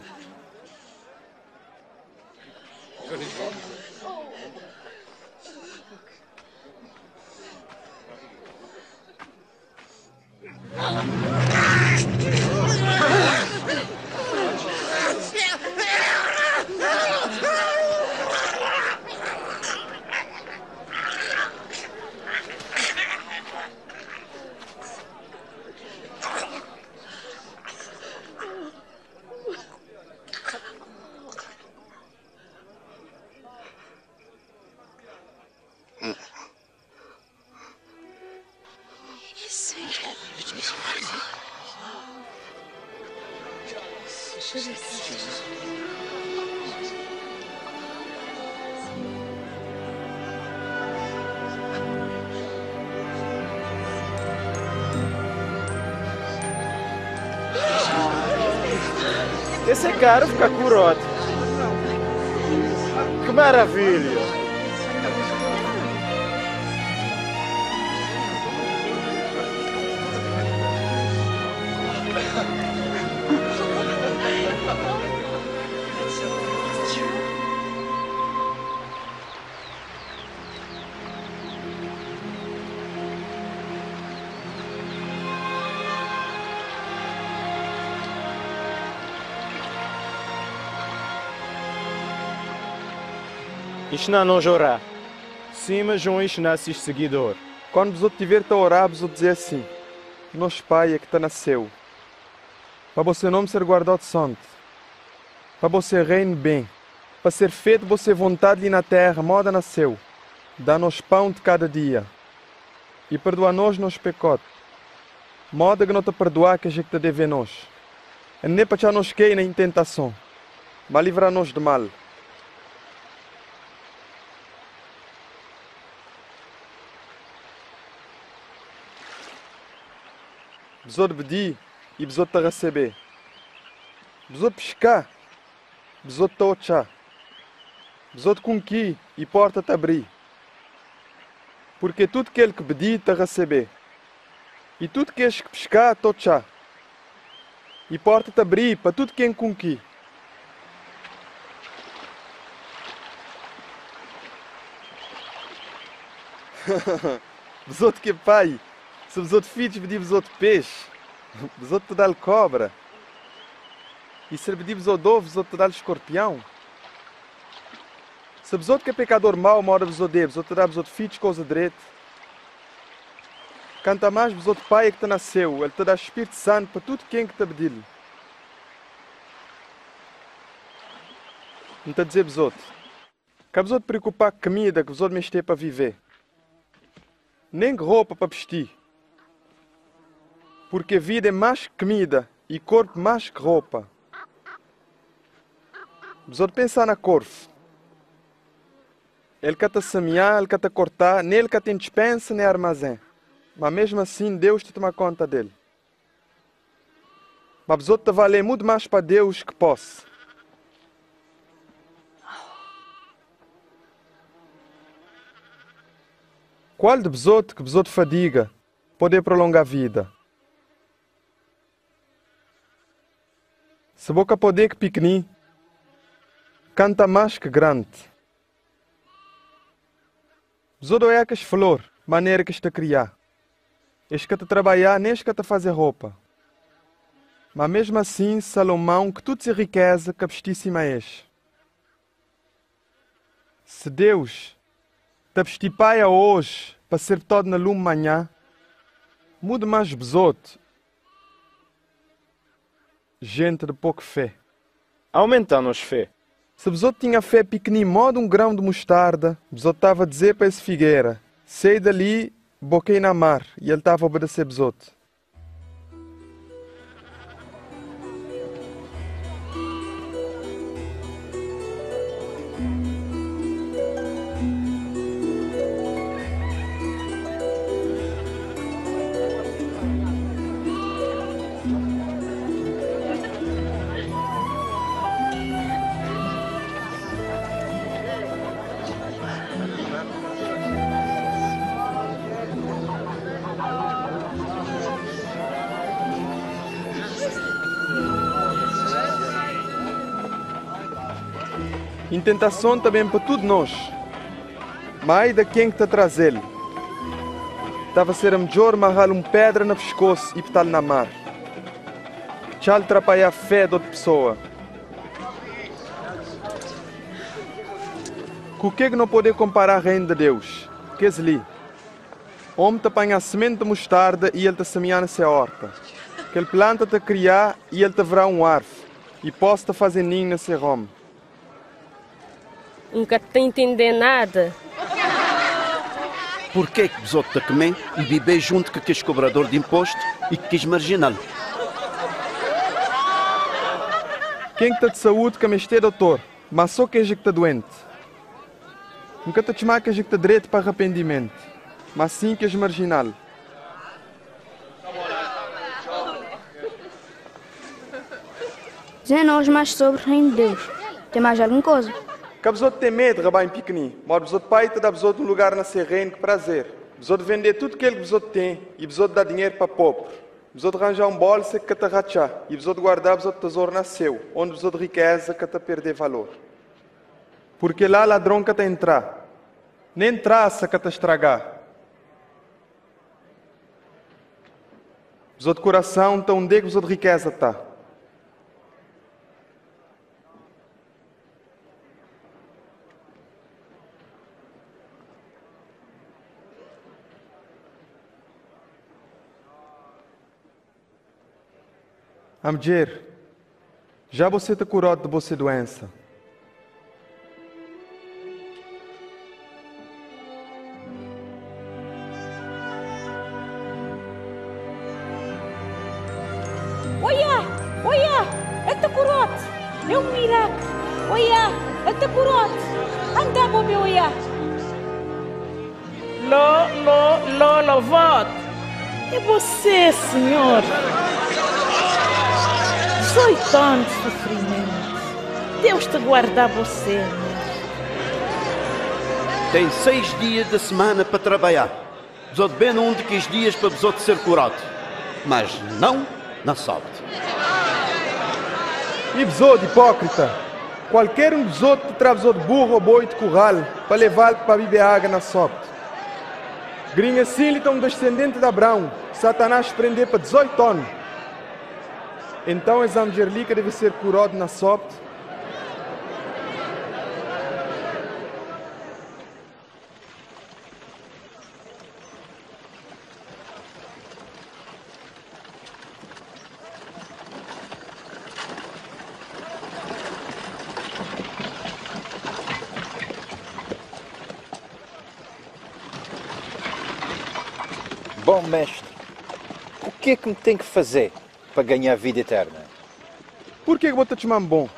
Esse cara fica curado. Que maravilha! Isto não orar. Sim, mas João isto nasce seguidor. Quando vos tiver a orar, vos dizer assim: Nosso Pai é que está nasceu. Para você nome ser guardado santo. Para você reine bem. Para ser feito você vontade ali na terra, moda nasceu. Dá-nos pão de cada dia. E perdoa-nos nos pecados. Moda que não te perdoar que a gente te deve a nós. E nem para nos cair em tentação. Mas livra-nos do mal. Besou de pedir e besou de receber. Besou de pescar, besou de tochar. Besou de conquistar e porta te abrir. Porque tudo aquele que pedir te receber. E tudo que és que pescar, tochar. E porta te abrir para tudo quem conquistar. Besou de que pai? Se vos outros filhos pedimos outro peixe, vos outros te dá-lhe cobra. E se pedimos outro ovo, vos outros te dá-lhe escorpião. Se vos outro que é pecador mau, mora vos odeia, vos outros te dá-vos outro filhos coisa direita. Canta mais vos outro pai é que te nasceu, ele te dá Espírito Santo para tudo quem que te pedir. Não está a dizer besoto. Que besoto preocupar com comida que besoto me para viver. Nem roupa para vestir. Porque a vida é mais que comida e corpo mais que roupa. Besoto pensar na corvo. Ele que está a semear, ele que está a cortar, nele que tem dispensa nem armazém. Mas mesmo assim Deus te toma conta dele. Mas besoto te vale muito mais para Deus que posse. Qual de besoto que besoto fadiga pode prolongar a vida? Se boca poder que pequeni, canta mais que grande. Besoto é que as flor, maneira que está a criar. Este que te trabalhar, nem este que te fazer roupa. Mas mesmo assim, Salomão, que tudo se riqueza, capestíssima és. Se Deus te abstipaia hoje para ser todo na lume manhã, mude mais besoto. Gente de pouca fé. Aumentando as fé. Se besoto tinha fé pequenina, modo um grão de mostarda, besoto estava a dizer para esse figueira, sei dali, boquei na mar, e ele estava a obedecer besoto. Tentação também para todos nós. Mas ainda quem que está atrás dele? Estava a ser melhor amarrar uma pedra na pescoço e petar na mar. Que tchau atrapalhar a fé de outra pessoa. Com o que não pode comparar o reino de Deus? Que é ali? Homem te apanha a semente de mostarda e ele te semeia na sua horta. Que ele planta te criar e ele te verá um árvore. E posso te fazer ninho na sua roma. Nunca te entender nada. Por que besoto te comer e viver junto com aquele cobrador de imposto e que quis marginal? Quem que está de saúde que me esteja doutor, mas só que está doente. Nunca te chamar que está direito para arrependimento, mas sim que és marginal. Dizem-nos mais sobre o reino de Deus. Tem mais alguma coisa? Que besoto tem medo, rabai pequenino, mas besoto pai te dá besoto um lugar na seu reino que prazer. Besoto vender tudo aquilo que besoto tem e besoto dar dinheiro para pobre. Besoto arranjar um bolsa que te rachar e besoto guardar besoto tesouro nasceu, onde besoto riqueza que te perder valor. Porque lá ladrão que te entrar, nem traça que te estragar. Besoto coração tá onde é que besoto riqueza tá. Amjer, já você está curado de você doença. Olha, ele está curado. É um milagre. Olha, ele está curado. Anda, meu olha. Louvado. É você, Senhor. 18 anos de sofrimento. Deus te guarda você. Tem 6 dias da semana para trabalhar. Besoto bem um de 15 dias para besoto ser curado. Mas não na sábado. E besoto hipócrita. Qualquer um besoto te traz besoto burro ou boi de curral para levá-lo para beber água na sábado. Grinha assim, um descendente de Abraão. Satanás prender para 18 anos. Então, essa Angelica deve ser curado na sábado. Bom mestre, o que é que me tem que fazer para ganhar a vida eterna? Por que você te chama bom?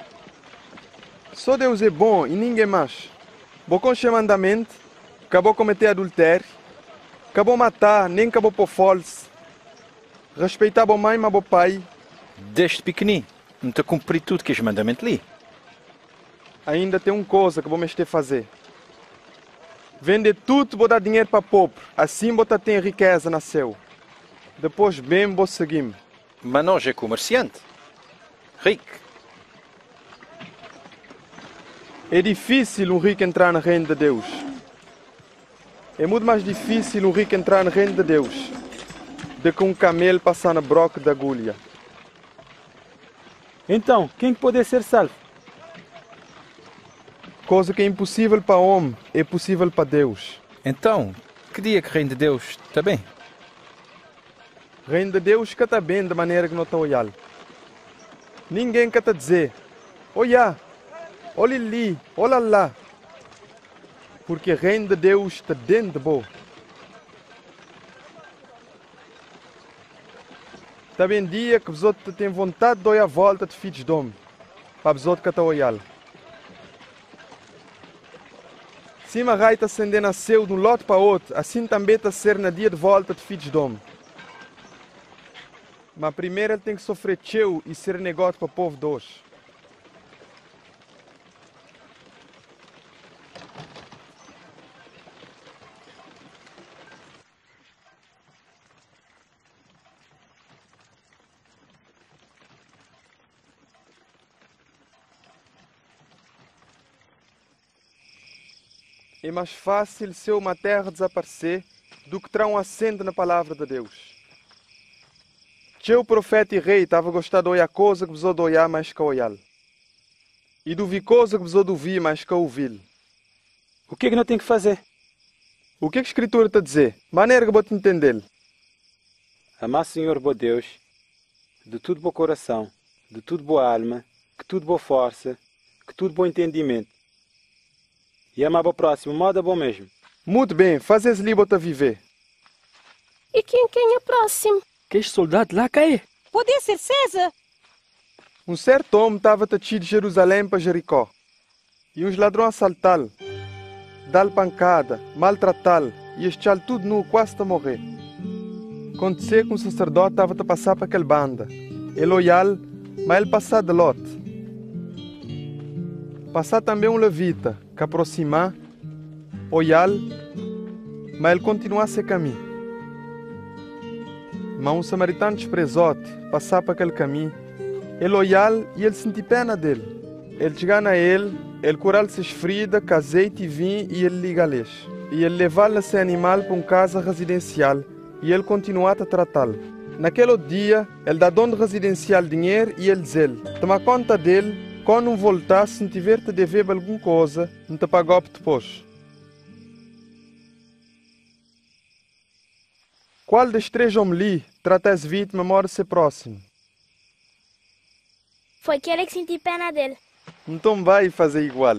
Só Deus é bom e ninguém mais. Vou conhecer mandamento, acabou cometer adultério, acabou matar, nem acabou por falso. Respeitar a mãe, mas o pai. Desde pequenino, não te cumpri tudo que os mandamentos li. Ainda tem uma coisa que vou me fazer. Vender tudo, vou dar dinheiro para pobre. Assim você tem riqueza na céu. Depois bem, vou seguir-me. Mas nós é comerciante. Rico. É difícil um rico entrar no reino de Deus. É muito mais difícil um rico entrar no reino de Deus do que um camelo passar na broca da agulha. Então, quem pode ser salvo? Coisa que é impossível para o homem, é possível para Deus. Então, que dia que o reino de Deus está bem? O reino de Deus que está bem da maneira que não está a olhar. Ninguém quer te dizer, olha ali, olha lá. Porque o reino de Deus está dentro de boa. Está bem dia que os outros têm vontade de olhar a volta de filhos de homem. Para os outros que estão a olhar. Se a raia está acendendo nasceu de um lote para outro, assim também está a ser na dia de volta de filhos de homem. Mas primeiro ele tem que sofrer teu e ser negócio para o povo de hoje. É mais fácil ser uma terra desaparecer do que terá um assento na palavra de Deus. Teu profeta e rei estava gostado de olhar coisa que precisou de olhar mais que olhar. E de ouvir coisa que precisou de ouvir mais que ouvir. O que é que não tem que fazer? O que a Escritura está a dizer? Maneira que vou te entender. Amar Senhor bom Deus, de tudo bom coração, de tudo boa alma, que tudo boa força, que tudo bom entendimento. E amar o próximo, modo bom mesmo. Muito bem, fazes livre a viver. E quem é próximo? Que este soldado lá cai? Pode ser César. Um certo homem estava a ir de Jerusalém para Jericó. E uns ladrões assaltá-lo, dar-lhe pancada, maltratá-lo e echá-lo tudo nu, quase a morrer. Aconteceu que um sacerdote estava a passar para aquela banda. Ele olhá-lo, mas ele passar de lote. Passar também um levita, que aproximar, olhá-lo, mas ele continua a seu caminho. Mas um samaritano desprezote passar para aquele caminho, ele olhá-lo e ele sentir pena dele. Ele chegar a ele curar-lhe suas feridas, com azeite e vinho e ele liga-lhes. E ele levar-lhe esse animal para uma casa residencial e ele continuar a tratá-lo. Naquele outro dia, ele dá dono residencial dinheiro e ele diz-lhe, toma conta dele, quando não voltar, se não tiver te dever alguma coisa, não te pagou depois. Qual dos três homens ali trata as vítimas mora ser próximo? Foi aquele que senti pena dele. Então vai fazer igual.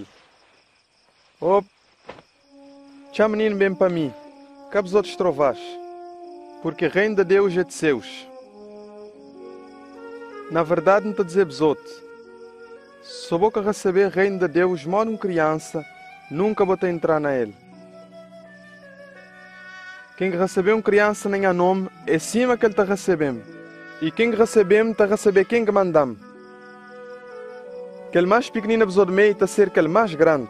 Chama menino bem para mim, que os outros trovas, porque o reino de Deus é de seus. Na verdade, não estou a dizer os outros. Se vou receber o reino de Deus, mora uma criança, nunca vou ter entrar na ele. Quem recebeu uma criança nem a nome, é cima que ele está recebendo. E quem recebemos, está a receber quem que mandamos. Aquele mais pequenino abusou de meio, está a ser aquele mais grande.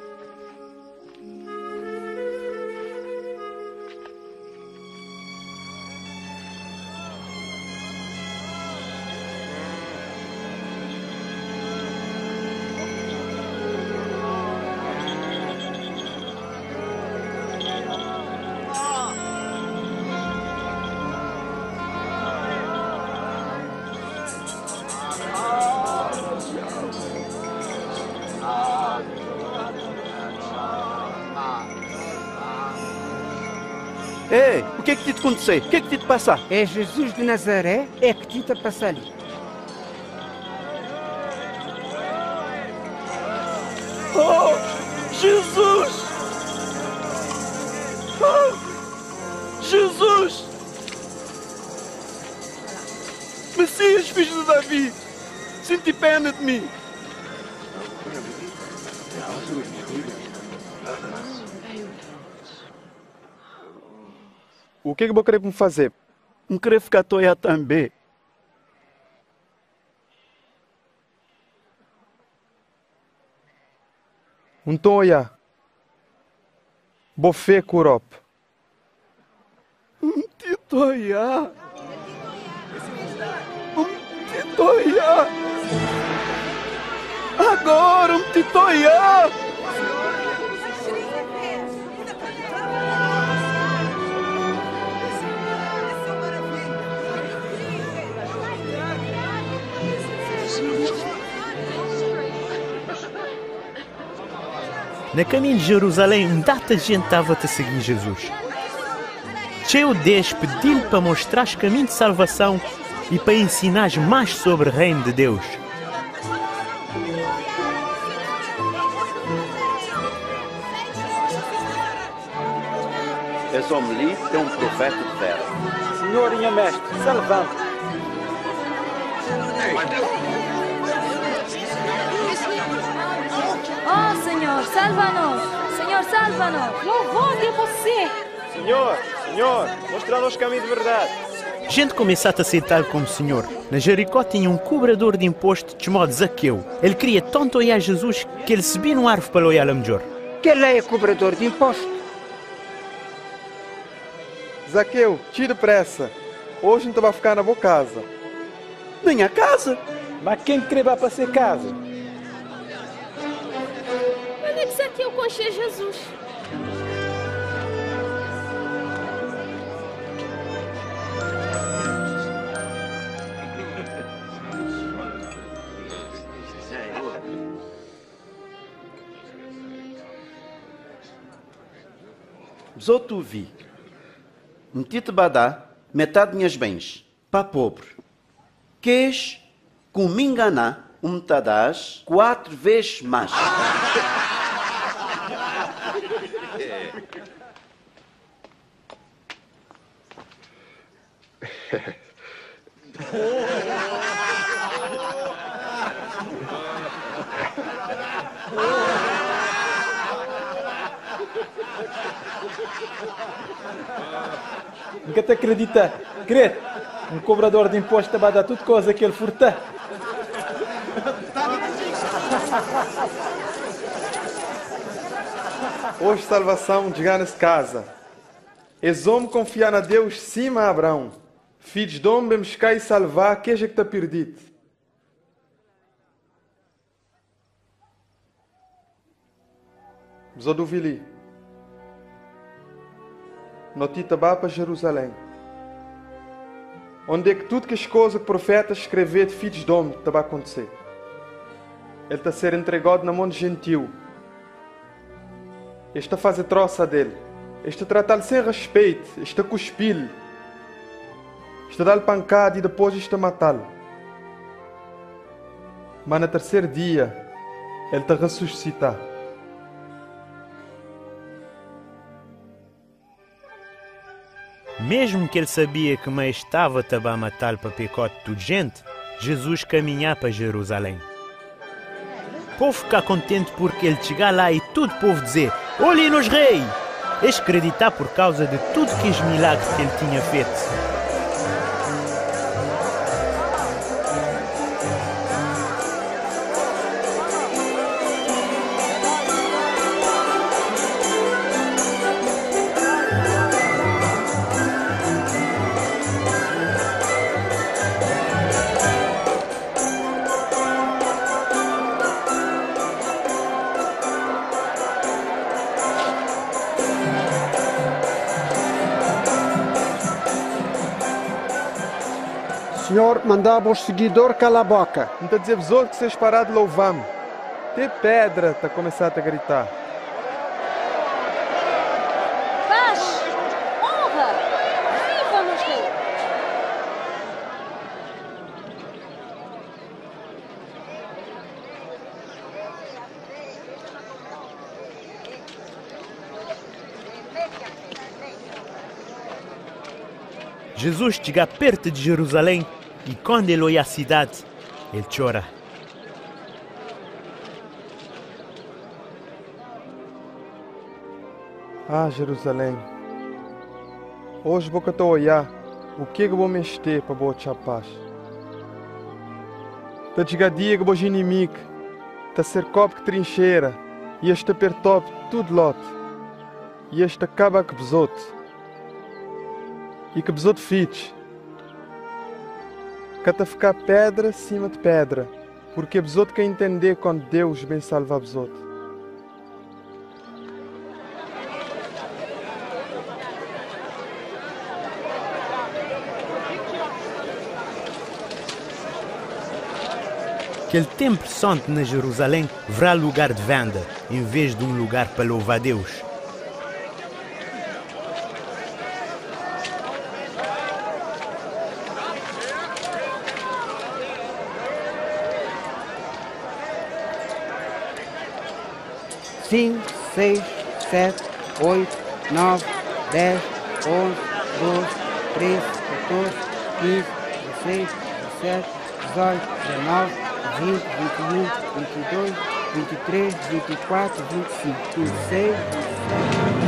Ei, o que é que te aconteceu? O que é que te passa? É Jesus de Nazaré, é que te passa ali. Oh, Jesus! Oh, Jesus! filho de Davi, sente pena de mim. O que você quer me fazer? Não querer ficar toia também. Toia. Bofé curop. Titoia. Titoia. Agora, Titoia. Na caminho de Jerusalém, muita gente estava a seguir Jesus. Cheio Deus pediu-lhe para mostrar os caminhos de salvação e para ensinar mais sobre o reino de Deus. Esse homem ali é um profeta de vera. Senhor e mestre, salvamos. Oh, Senhor, salva-nos! Senhor, salva-nos! Louvado é você! Senhor, mostra-nos o caminho de verdade. Gente começou a aceitar como Senhor. Na Jericó tinha um cobrador de imposto chamado Zaqueu. Ele queria tanto olhar Jesus que ele subia numa árvore para olhar melhor. Que ele é cobrador de imposto. Zaqueu, tira depressa. Hoje não te vai ficar na boa casa. Minha casa? Mas quem quer para ser casa? Onde é que Zaqueu conhecia Jesus? Zoto vi. Meti-te badá, metade de minhas bens, para pobre. Queres, com me enganar, te dás 4 vezes mais. Nunca te acredita, crê? Um cobrador de imposto vai dar tudo coisa que ele furta. Hoje salvação chegar nessa casa. Esse homem confiar na Deus cima a Abraão. Filhos de homem buscar e salvar que é que está perdido. Zoduvili. Notita vá para Jerusalém. Onde é que tudo que as coisas que o profeta escreveu de filhos de homem vai acontecer. Ele está a ser entregado na mão de gentil. Este está a fazer troça dele. Este a tratar-lhe sem respeito. Este a cuspir-lhe. Este a dar-lhe pancada e depois este a matá-lo. Mas no terceiro dia, ele está a ressuscitar. Mesmo que ele sabia que mãe estava a matá-lo para pecote de gente, Jesus caminhava para Jerusalém. O povo ficar contente porque ele chegar lá e todo o povo dizer: olhem-nos rei! Eles acreditar por causa de tudo que os milagres que ele tinha feito. Senhor, mandava os seguidores calar a boca. Não está a dizer outros que vocês pararam de louvar-me. Até pedra está a começar a gritar. Paz! Honra! Viva-nos, rei! Jesus chega perto de Jerusalém, E quando ele olha a cidade, ele chora. Ah, Jerusalém, hoje vou estar a olhar o que eu vou mexer para vou te paz. Tá dia que vou inimigo, tá ser copo que trincheira, e este pertop tudo lote, e este acaba que besote, e que besote fiche, que tá ficar pedra cima de pedra, porque besote quer entender quando Deus bem salva besote. Aquele templo santo na Jerusalém verá lugar de venda, em vez de um lugar para louvar a Deus. Cinco, 6, 7, 8, 9, 10, 11, 12, 13, 14, 15, 16, 17, 18, 19, 20, 21, 22, 23, 24, 25, 26, 27.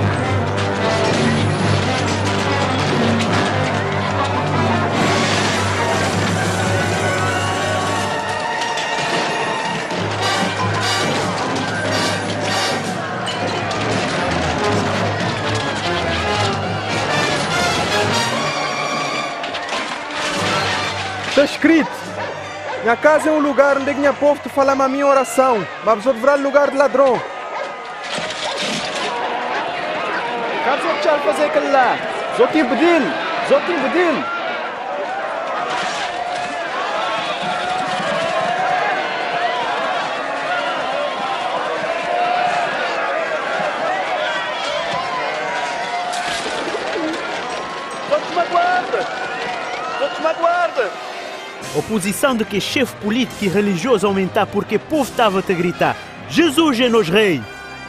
Está escrito, minha casa é um lugar onde minha povo te fala a minha oração, mas você verá lugar de ladrão. Cabe só deixar fazer aquilo lá. Só te impedir. Todos me aguarda. Oposição de que chefe político e religioso aumentar porque o povo estava a gritar: Jesus é nos rei!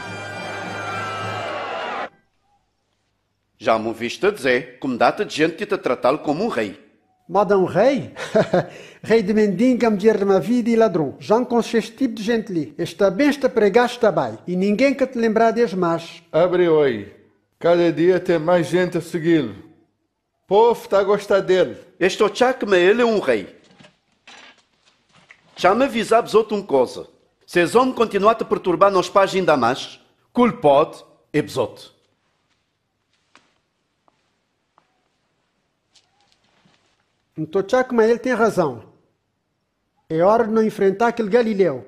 Já me ouviste a dizer como data de gente te tratá-lo como um rei. Mas um rei? Rei de mendiga, mulher de uma vida e ladrão. Já não conheces este tipo de gente ali. Está bem, está pregado, está bem. E ninguém quer te lembrar deles mais. Abre oi. Cada dia tem mais gente a segui-lo. O povo está a gostar dele. Este Ochakme, ele é um rei. Já me avisavas outra coisa. Se esse homem continuar a perturbar nos pais ainda mais, culpado é besoto. Então, Chacma, ele tem razão. É hora de não enfrentar aquele Galileu.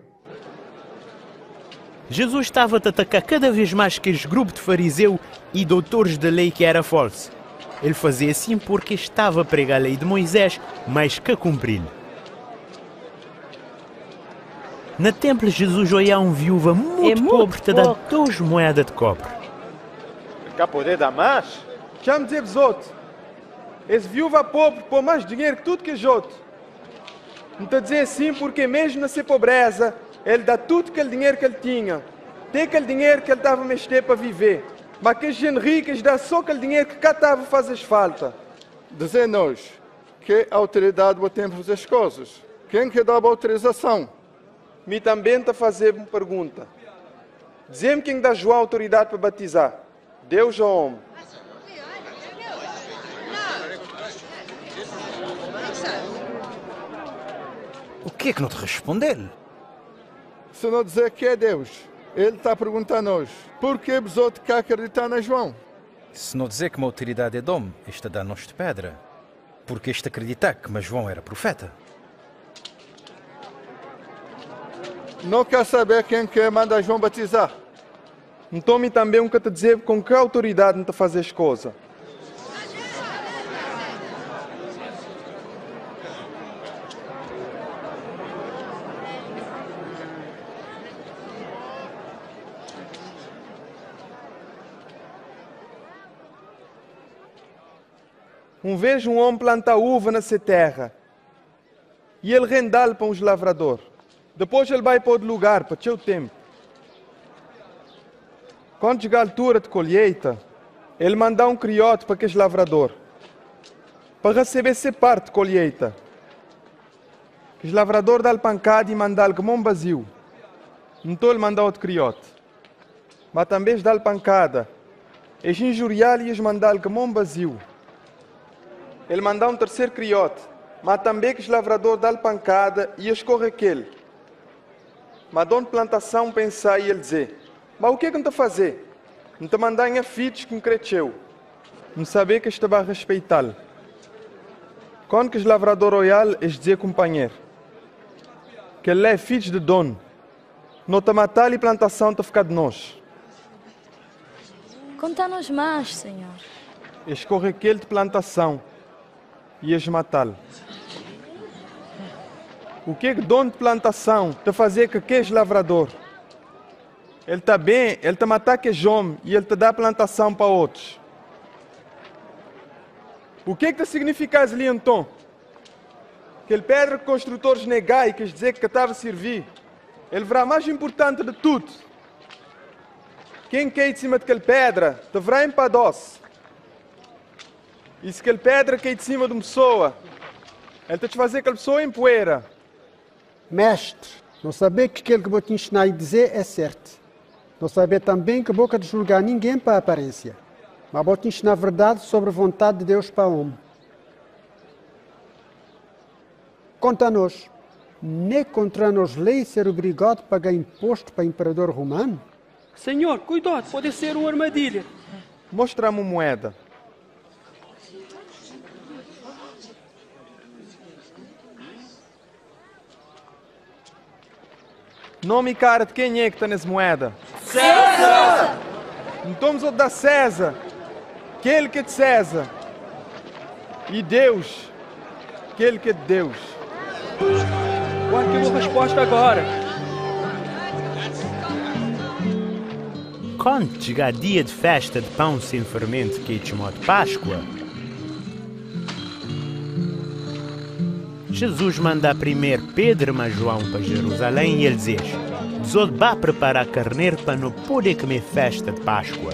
Jesus estava a atacar cada vez mais aqueles grupos de fariseus e doutores da lei que era falso. Ele fazia assim porque estava a pregar a lei de Moisés, mas que a cumprir. Na templo, Jesus olha uma viúva muito pobre te dá 2 moedas de cobre. Quer poder dar mais? Já me dizer outros. Esse viúva pobre pôr mais dinheiro que tudo que é outro. Não está a dizer assim porque mesmo na sua pobreza, ele dá tudo aquele dinheiro que ele tinha. Tem aquele dinheiro que ele estava a mexer para viver. Mas que gente rica dá só aquele dinheiro que cá estava a fazer falta. Dizer-nos que autoridade o tem para fazer as coisas. Quem que dá a autorização? Me também está a fazer uma pergunta. Dizer-me quem dá João autoridade para batizar. Deus ou homem? O que é que não te responder? Se não dizer que é Deus, ele está a perguntar-nos por que os outros querem acreditar na João? Se não dizer que uma autoridade é dom, este dá-nos de pedra. Porque este acreditar que João era profeta. Não quer saber quem quer mandar João batizar? Então me também quer te dizer com que autoridade não te fazer as coisas. Vejo um homem plantar uva na sua terra e ele rendá-lo para uns lavradores. Depois ele vai para outro lugar, para o seu tempo. Quando chegar a altura de colheita, ele manda um criote para aquele lavrador para receber sua parte de colheita. que os lavradores dão pancada e mandam como um vazio. Não estou a mandar outro criote. Mas também os dão pancada. Eles injuriam e os mandam como um vazio. Ele mandou um terceiro criote. Mas também que os lavradores dão pancada e escorre aquele. Mas dono de plantação pensar e ele dizer: mas o que é que não está a fazer? Não está a mandar em filhos que me cresceu. Não saber que estava a respeitá-lo. Quando que os lavradores olham, eles dizem companheiro que ele é filho de dono. Não está a matar e plantação está a ficar de nós. Conta-nos mais, Senhor. Escorre aquele de plantação e eles matá-lo. O que é que dono de plantação está a fazer com aquele lavrador? Ele está bem, ele está a matar aquele homem e ele está a dar plantação para outros. O que é que está a significar ali então? Aquele pedra que construtores negai e quis dizer que estava a servir, ele verá mais importante de tudo. Quem cai de cima daquele pedra, te verá em padoce. E se aquele pedra cai de cima de uma pessoa, ele está a fazer aquela pessoa em poeira. Mestre, não saber que aquilo que vou te ensinar e dizer é certo. Não saber também que boca de julgar ninguém para a aparência. Mas vou te ensinar a verdade sobre a vontade de Deus para o homem. Conta-nos, nem contra nos leis ser obrigado a pagar imposto para o imperador romano? Senhor, cuidado, pode ser uma armadilha. Mostra-me uma moeda. Nome e cara de quem é que está nessa moeda? César! Então vamos dar César. Aquele que é de César. E Deus. Aquele que é de Deus. Guarda que eu vou resposta agora. Quando chega dia de festa de pão sem fermento que é chamado Páscoa, Jesus manda primeiro Pedro e João para Jerusalém e ele diz: "Zod vá preparar carneiro para não poder comer festa de Páscoa."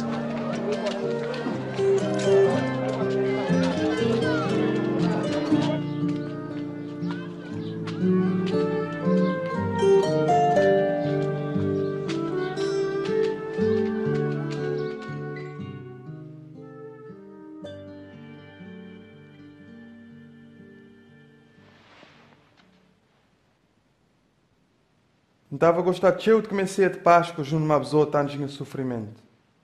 Não estava a gostar de eu de comecei de Páscoa junto a uma pessoa tanto em sofrimento.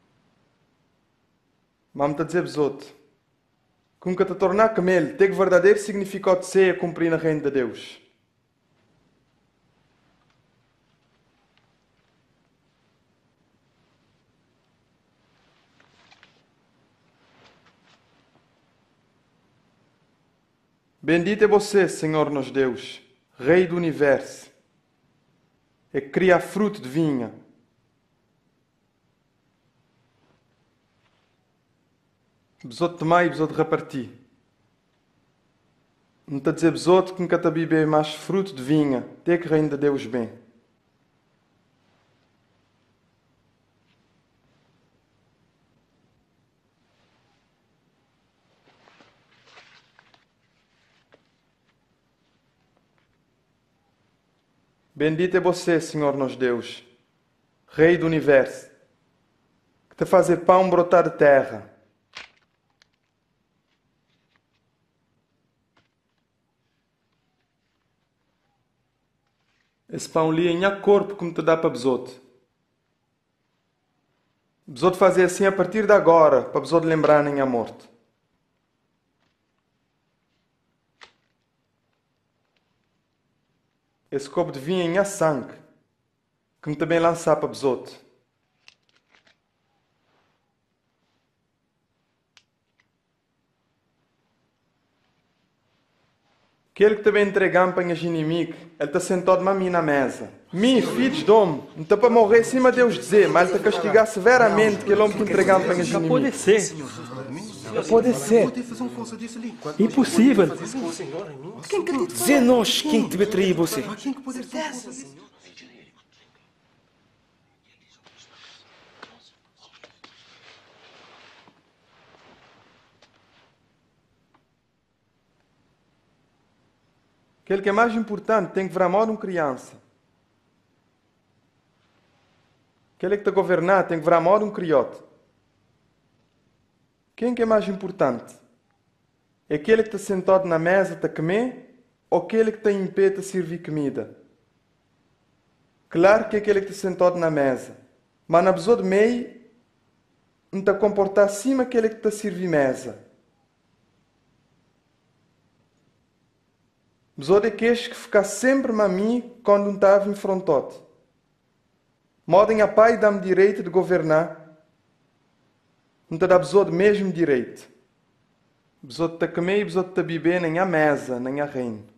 Mas me está a dizer besote, como que te tornar camelo, tem que verdadeiro significado de ser a cumprir na reino de Deus. Bendito é você, Senhor nosso Deus, Rei do Universo, é que cria fruto de vinha. Besoto de mai e besoto de repartir. Não está a dizer besoto que nunca está a beber mais fruto de vinha, até que reino de Deus bem. Bendito é você, Senhor nosso Deus, Rei do Universo, que te fazer pão brotar de terra. Esse pão ali é em corpo como te dá para besote. Besote fazer assim a partir de agora, para besote lembrar nem a morte. Esse copo de vinho em sangue, que me também lançar para besote. Aquele que também entregamos para os inimigos, ele está sentado a mim na mesa. Mi, filhos de homem, não está para morrer cima de Deus dizer, mas ele está a castigar severamente aquele homem que entregamos para os inimigos. Pode ser. Pode ser. Impossível. Dizer nós quem te traiu você. Aquele que é mais importante tem que virar modo uma criança. Aquele que está a governar tem que virar modo um criote. Quem que é mais importante? É aquele que está sentado na mesa a comer ou aquele que está em pé a servir comida? Claro que é aquele que está sentado na mesa. Mas na pessoa de meio, não está a comportar acima aquele que está a servir mesa. Pessoa de queixo que fica sempre a mim quando não estava em frontote. Modem a pai dá-me direito de governar. Não te dá pessoa de mesmo direito. Pessoa de te comer e pessoa de te beber nem a mesa, nem a reino.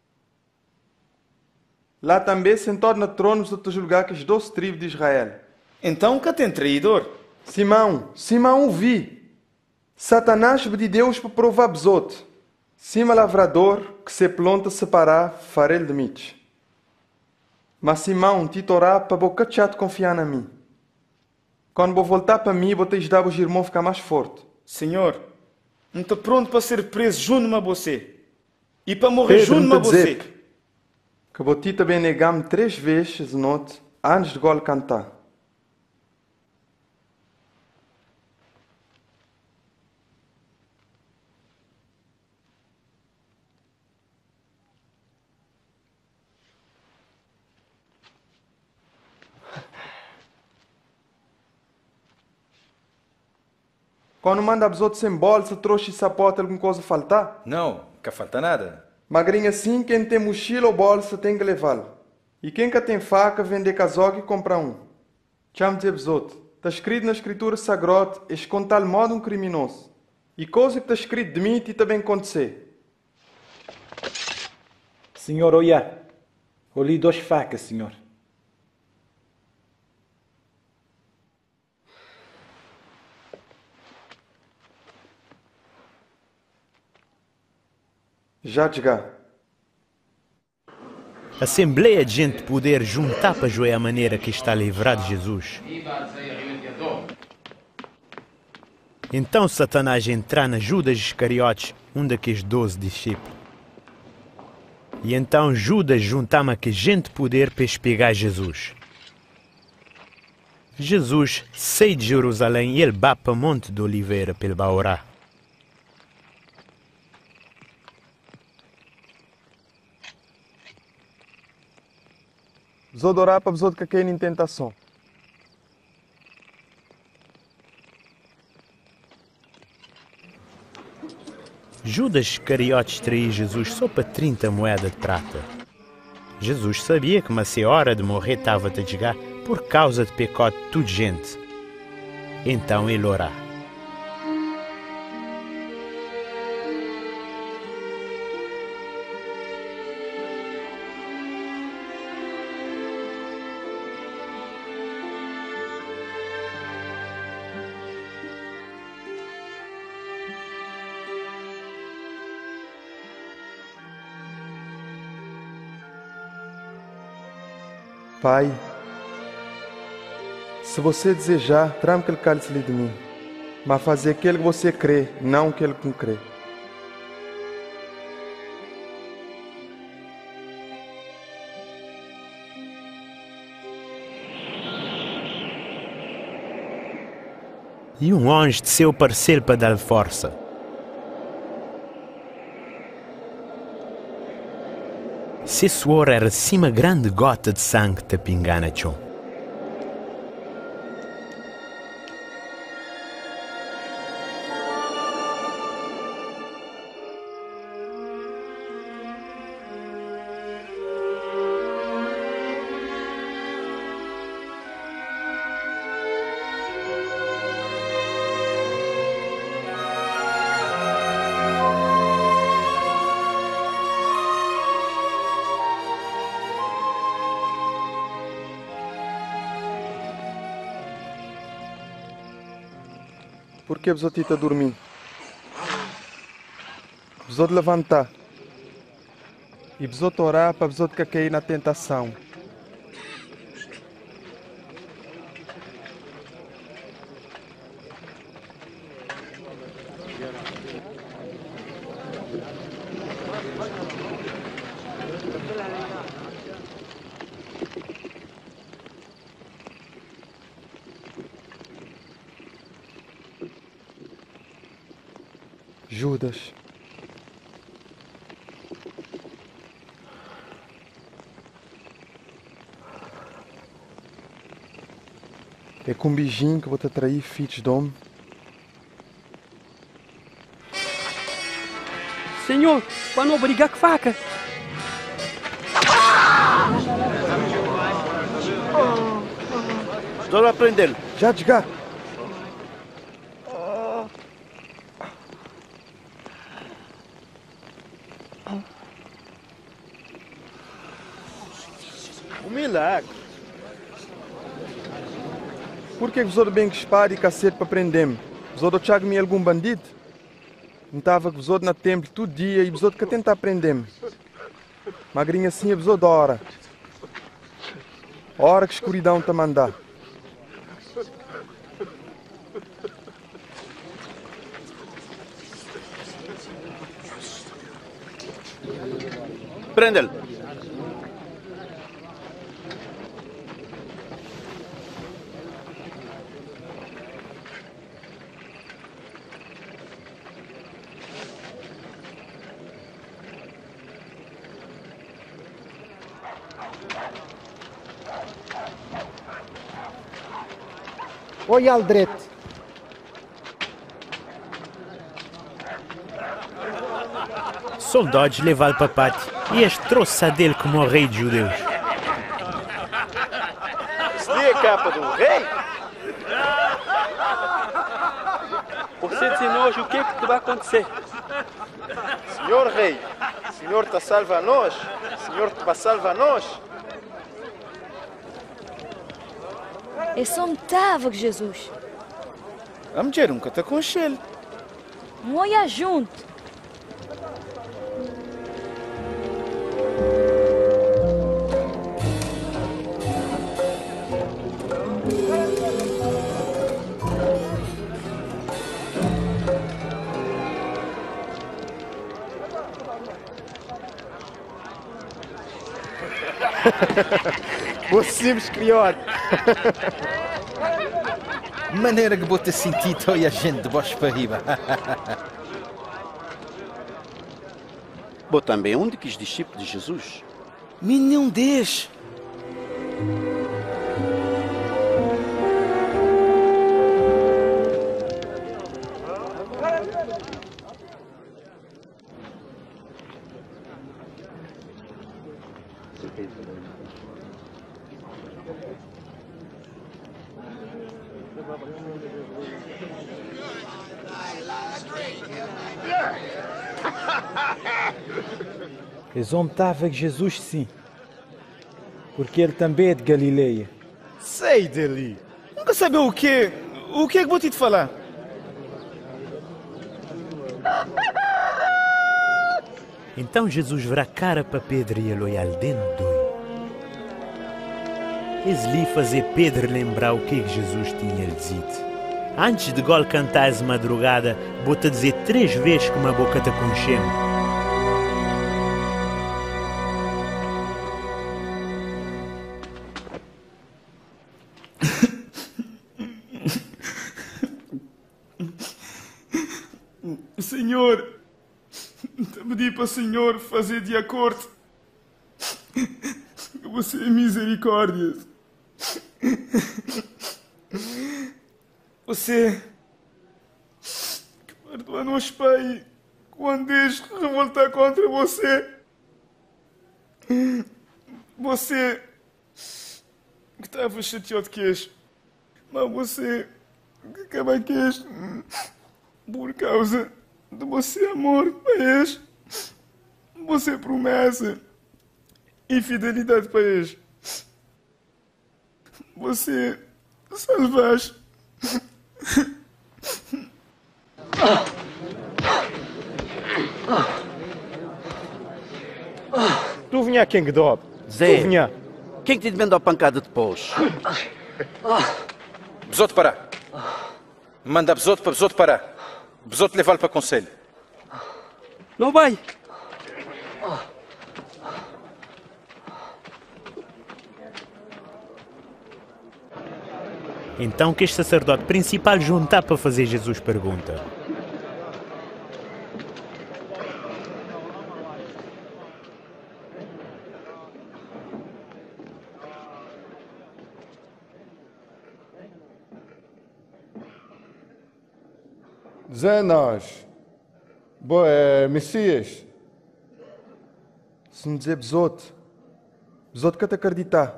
Lá também, sentado no trono, pessoa de te julgar que as 12 tribos de Israel. Então, que tem traidor? Simão ouvi. Satanás pediu Deus para provar besote. Cima lavrador que se planta separar farelo de mich. Mas Simão te orar para boca chato confiar na mim. Quando vou voltar para mim, vou te ajudar os irmãos a ficar mais forte. Senhor, não estou pronto para ser preso junto a você. E para morrer junto a você. Que vou te também negar-me 3 vezes noite antes de gol cantar. Quando manda a pessoa sem bolsa, trouxe sapato, alguma coisa faltar? Não, não falta nada. Magrinha assim, quem tem mochila ou bolsa tem que levá-lo. E quem que tem faca, vender casaco e compra um. Chama de besote. Está escrito na escritura sagrada, esconde tal modo um criminoso. E coisa que está escrito de mim, te também acontecer. Senhor, olha. Olhei 2 facas, senhor. Já desgar. Assembleia de gente poder juntar para jogar a maneira que está livrado Jesus. Então Satanás entrar na Judas Iscariotes, um daqueles 12 discípulos. E então Judas juntava que gente poder para espigar Jesus. Jesus sai de Jerusalém e ele vai para Monte de Oliveira para ele orar. Vou orar para pessoa que quer em tentação. Judas Iscariotes traiu Jesus só para 30 moedas de prata. Jesus sabia que uma hora de morrer estava a chegar por causa de pecado de toda gente. Então ele orou. Pai, se você desejar, traga aquele cálice ali de mim, mas fazer aquilo que você crê, não aquilo que não crê. E um anjo desceu para ser para dar força. Se suor era assim uma grande gota de sangue te pingar na chão. Por que você está dormindo? Você de levantar. E você de orar para você que cair na tentação. Judas. É com um beijinho que vou te atrair, filhos de homem. Senhor, para não brigar com faca. Estou a prendê-lo. Já desgar. Um milagre. Por que vos bem que espada e cacete para prender-me? Vos achar-me algum bandido? Não estava vos na templo todo dia e vos que tentar prender-me. Magrinha assim é vos da hora. Hora que escuridão te mandar. Prende-lo. Olha Aldrete. Soldados levaram para pátio e este trouxe dele como o rei de judeus. Isso é a capa do rei? Você dizer hoje o que vai acontecer? Senhor rei, Senhor te salva a nós, Senhor te salva a nós. É só metade, Jesus. A mulher nunca está com ele. Não olha junto. Você me criou. Maneira que bota sentido e a gente de baixo para riba. Bom, também onde que os discípulos de Jesus? Nenhum deles. Esse homem estava com Jesus, sim, porque ele também é de Galileia. Sei dele. Nunca sabia o que é que vou te falar. Então Jesus verá cara para Pedro e ele olhar dentro. Eles lhe fazer Pedro lembrar o que Jesus tinha lhe dito. Antes de gol cantar essa madrugada, bota dizer 3 vezes com uma boca te conchemos. Senhor, te pedi para o Senhor fazer de acordo com você misericórdia. Você que perdoa-nos, Pai, quando eles revoltar contra você. Você que estava chateado com eles, mas você que acaba com eles por causa do você amor para eles, você promessa e fidelidade para eles. Você salvas. Tu vinha quem que dobe? Zé, tu vinha. Quem que te mandou a pancada depois? Besoto parar. Manda Besoto para Besoto parar. Besoto levá-lo para o conselho. Não vai. Então que este sacerdote principal juntar para fazer Jesus pergunta. Zé nós. Messias. Se me dizer besote que te acreditar.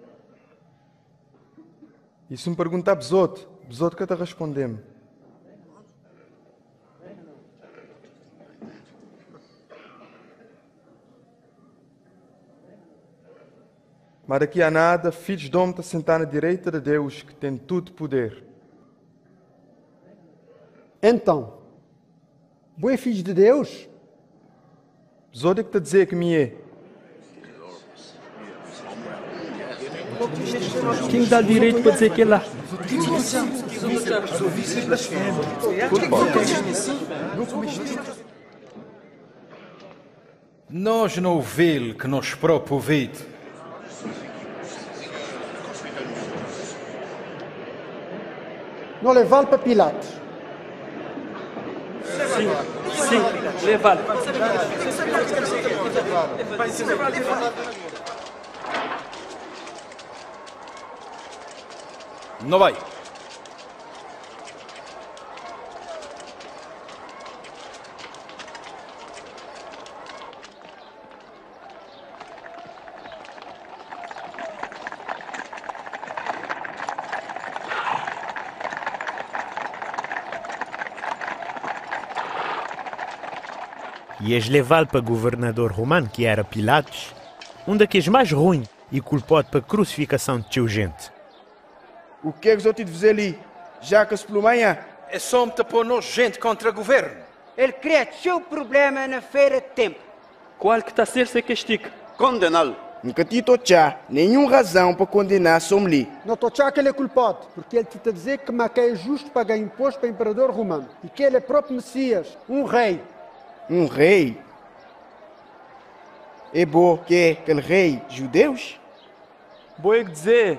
E se me perguntar besote que te responder-me. Mas daqui a nada, filhos de homem está sentar na direita de Deus, que tem tudo poder. Então, boi filhos de Deus? Besote que te dizer que me é. Quem dá direito para dizer que é lá? Nós não ouvimos que nos próprio ouvido. Não levá-lo para Pilatos. Sim, levá-lo. Não vai. Ias levá-lo para o governador romano, que era Pilatos, um daqueles mais ruins e culpado para a crucificação de teu gente. O que é que eu te dizer ali? Já que se pelo manhã. É só me tapou nós gente contra o governo. Ele cria seu problema na feira de tempo. Qual que está a ser sem castigo? Condená-lo. Nunca te tochá nenhuma razão para condenar Somli. Não tochá que ele é culpado, porque ele te está a dizer que Maqué é justo pagar imposto para o imperador romano e que ele é próprio Messias, um rei. Um rei? É bom que é aquele rei judeus? Vou dizer.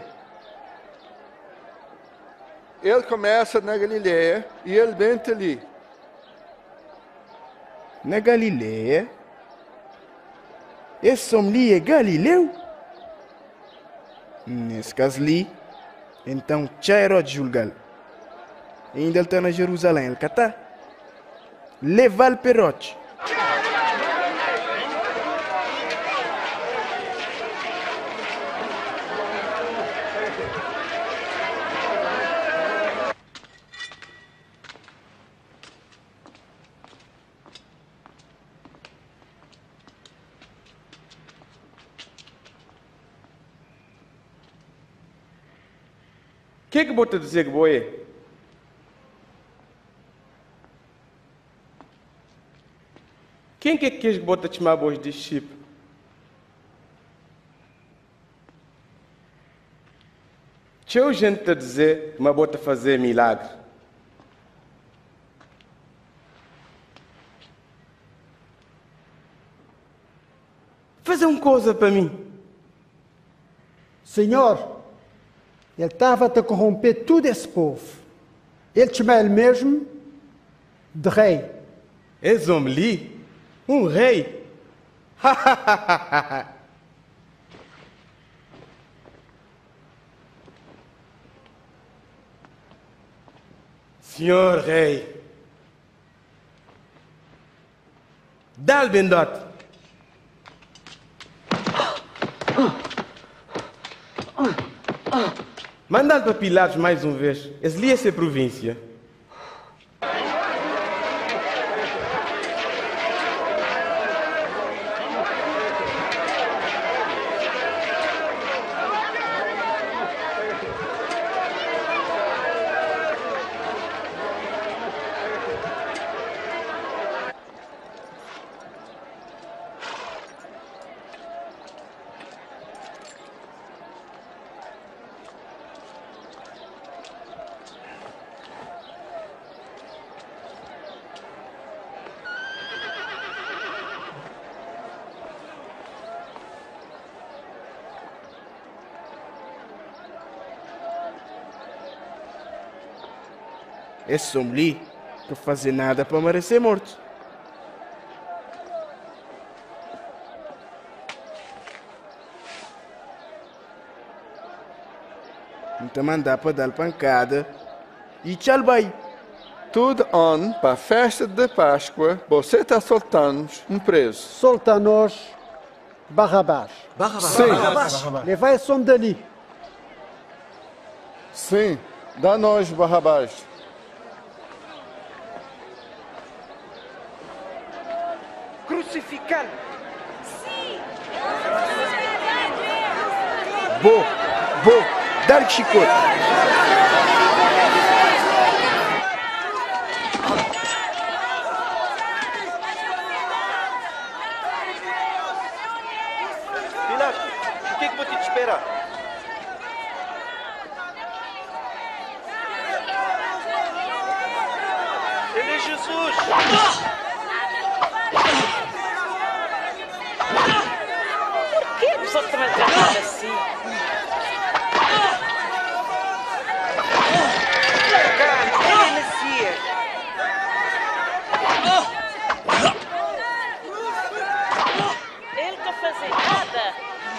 Ele começa na Galileia e ele vem ali. Na Galileia? Esse homem é Galileu? Nesse caso ali, então tchau de julgá-lo. Ainda ele está na Jerusalém, ele está. Leva-lo perote. O que é que vou te dizer que vou é? Quem que queres que bota chamar vos discípulos? Tinha gente a dizer que me bota fazer milagre. Fazer uma coisa para mim. Senhor, ele estava a corromper todo esse povo. Ele chama ele mesmo de rei. És homem ali? Um rei? Senhor rei, dá-lhe bendote. Manda-lhe para Pilatos mais uma vez. Esse ali é ser província. Esse homem ali não faz nada para merecer morto. Então mandar para dar pancada e tchau, bye. Todo ano, para a festa de Páscoa, você está soltando um preso. Solta-nos Barrabás. Sim. Levai esse homem dali. Sim, dá-nos Barrabás. Crucificá-lo. Vou, dar-lhe chicote. Pilatos, o que é que vou ter de esperar? Ele é Jesus! Por que vos a tratar assim? Ele é Messias. Ele não faz nada.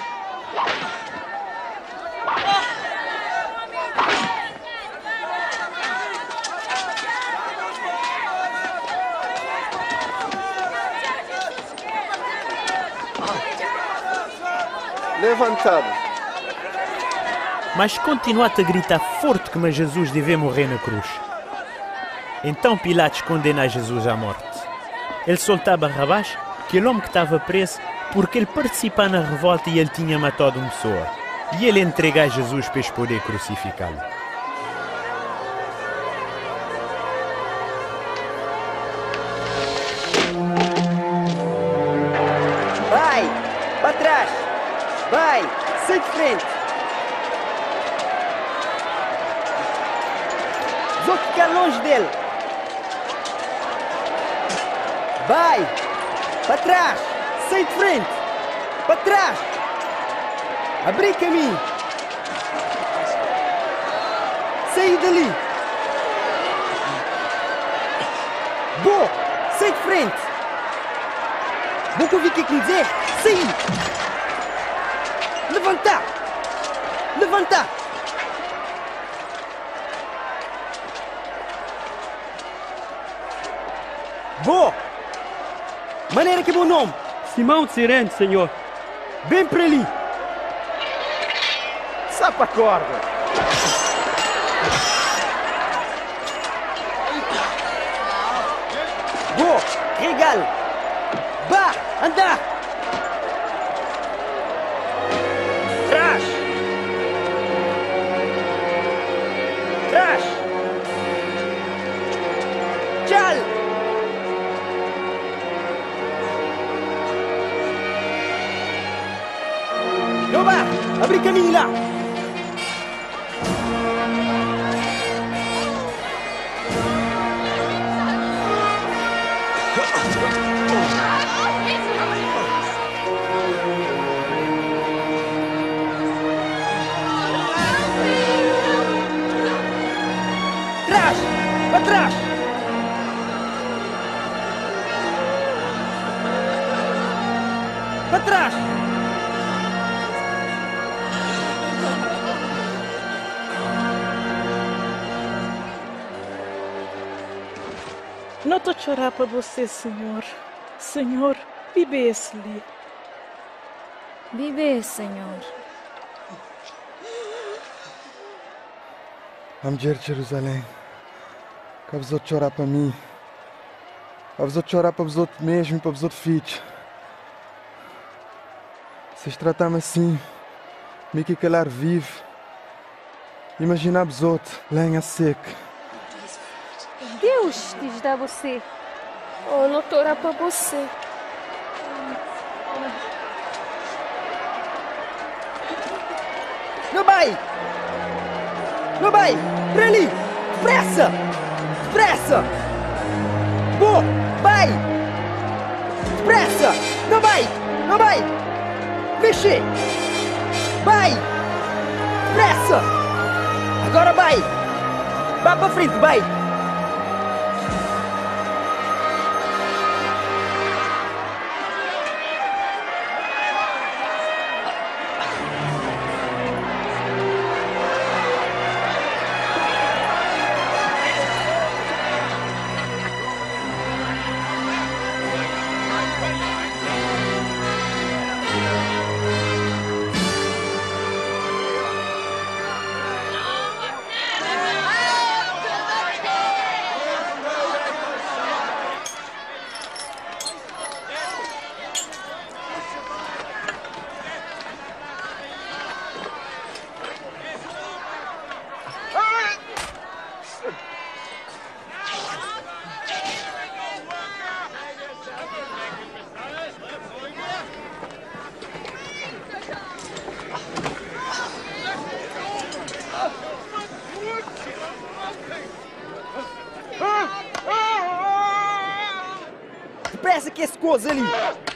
Levantado. Mas continuava a gritar forte que Jesus deve morrer na cruz. Então Pilatos condena Jesus à morte. Ele soltava Barrabás, aquele homem que estava preso, porque ele participava na revolta e ele tinha matado uma pessoa. E ele entrega a Jesus para eles poder crucificá-lo. Vai, para trás. Vai, sai de frente. Vou ficar longe dele. Vai, para trás. Sai de frente. Para trás. Abrir caminho. Sai dali. Boa, sai de frente. Vou ouvir o que é que me dizer. Sai. Levantar. Levantar. Boa. Maneira que é bom nome. Simão de Cirene, senhor. Bem para ali. Sapa a corda. Boa. Regalo. Vá, andar. Trás. Trás. Tchau. Não vá. Abrir caminho lá. Trás! Para trás! Para trás! Não estou a chorar para você, Senhor. Senhor, vive-se-lhe. Vive, Senhor. Vamos de Jerusalém. Que vos outros chorar para mim. Que vos outros chorar para vos outros mesmo e para vos outros filhos. Vocês tratam-me assim, me que calar vive. Imagina vos outros, lenha seca. Deus diz a você. Oh, não estou orando para você. Não vai! Não vai! Para ali! Depressa! Depressa! Boa! Vai! Depressa! Não vai! Não vai! Mexe! Vai! Depressa! Agora vai! Vá para frente, vai! depressa que esse coisa ali!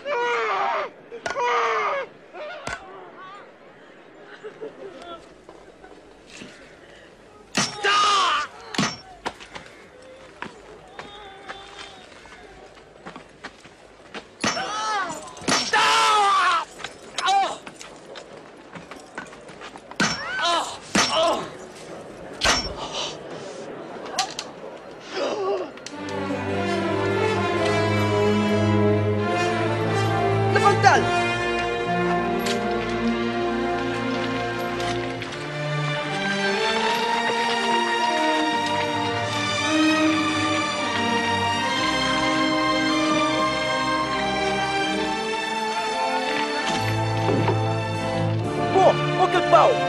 Boca de pau!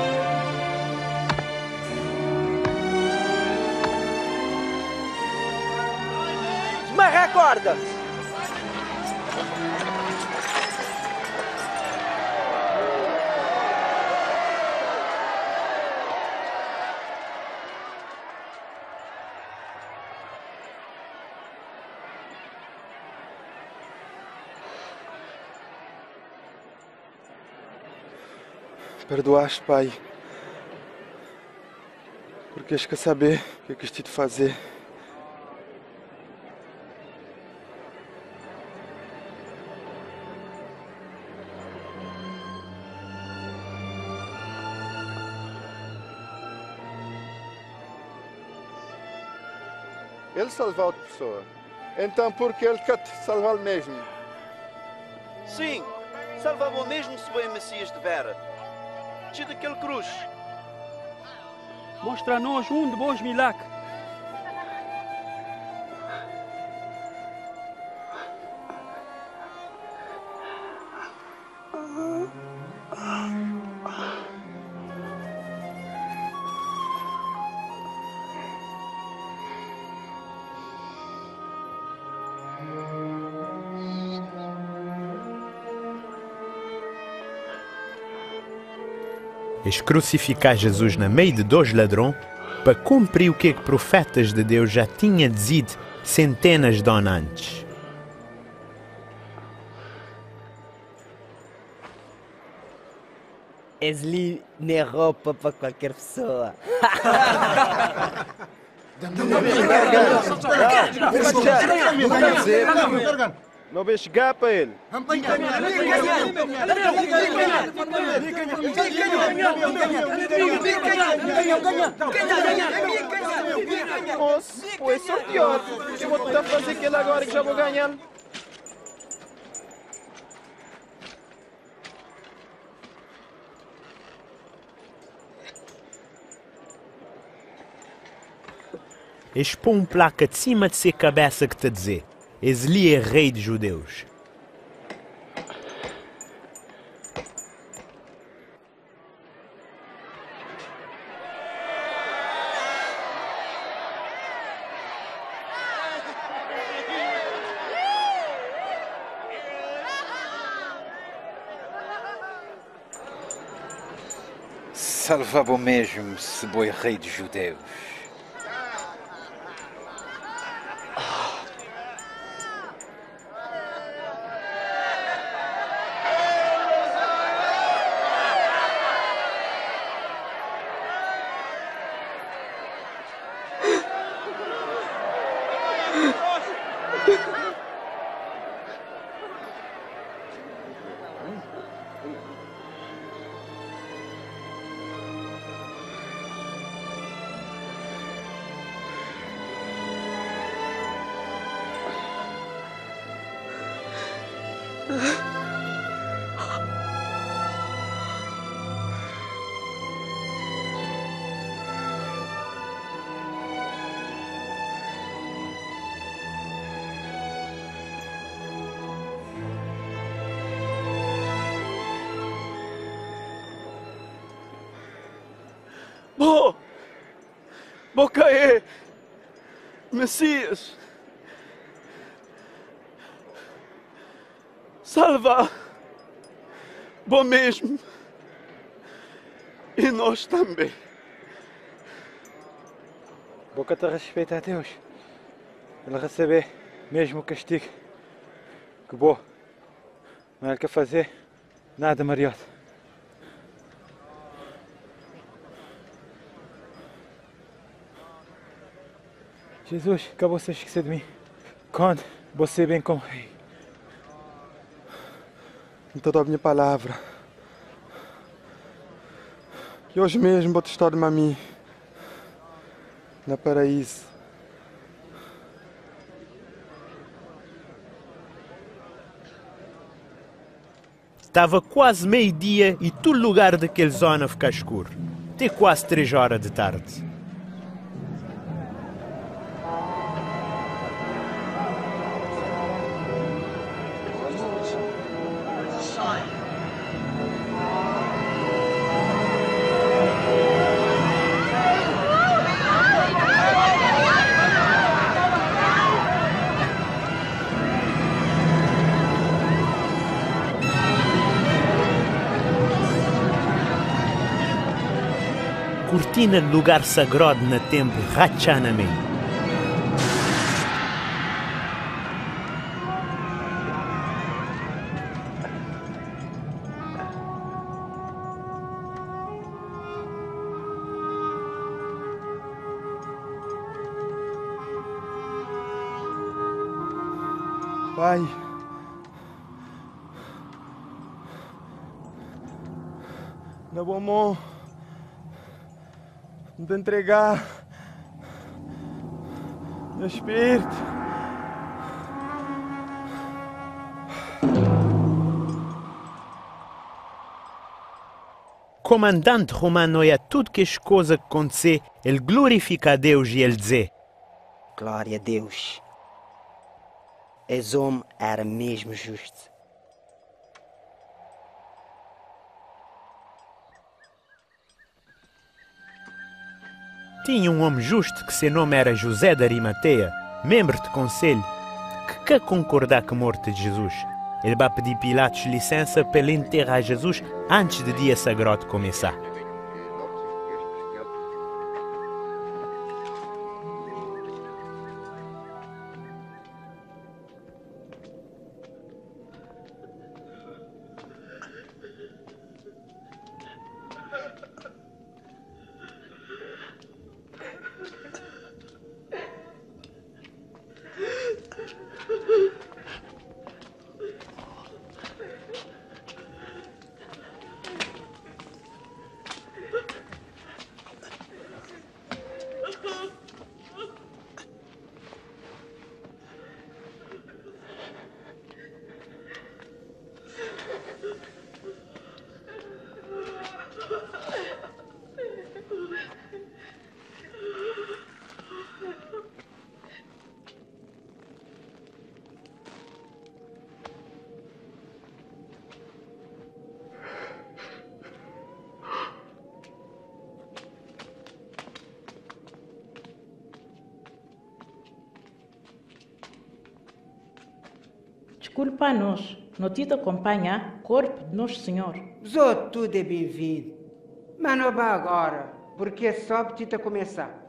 Esmarra a corda! Perdoaste, Pai, porque queres saber o que é que estive de fazer. Ele salvou outra pessoa. Então por que ele quer te salvar mesmo? Sim, salva-o mesmo se foi o Messias de vera. Tira daquele cruz. Mostra a nós um de bons milagres. Eles crucificar Jesus no meio de dois ladrões para cumprir o que profetas de Deus já tinham dito centenas de anos antes. Esli não é roupa para qualquer pessoa. Não vais chegar para ele. Nossa, foi sorteado. Eu vou tentar fazer aquele agora que já vou ganhar. Eles põem placa de cima de sua cabeça que te dizer: Esli é rei de judeus. Salva-o mesmo se boi rei de judeus. Bocaê, Messias, salva, bom mesmo, e nós também. Boca te respeita a Deus. Ele recebe mesmo o castigo Que bom. Não é que fazer nada, Mariota. Jesus, que você esquecer de mim. Quando você vem com o rei. Em toda a minha palavra. Que hoje mesmo vou testar de mim na paraíso. Estava quase meio-dia e todo lugar daquele zona fica escuro. Até quase 3 horas de tarde. Cortina de lugar sagrado na templo Ratchanamém. Pai, na boa mão, de entregar meu espírito. Comandante romano olha tudo que as coisas acontecer, ele glorifica a Deus e ele diz: Glória a Deus. Esse homem era mesmo justo. Tinha um homem justo que seu nome era José de Arimateia, membro de conselho, que quer concordar com a morte de Jesus. Ele vai pedir Pilatos licença para ele enterrar Jesus antes do dia sagrado começar. Desculpa-nos, não te acompanha corpo de Nosso Senhor. Zô, tudo é bem-vindo. Mas não vá agora, porque é só para te começar.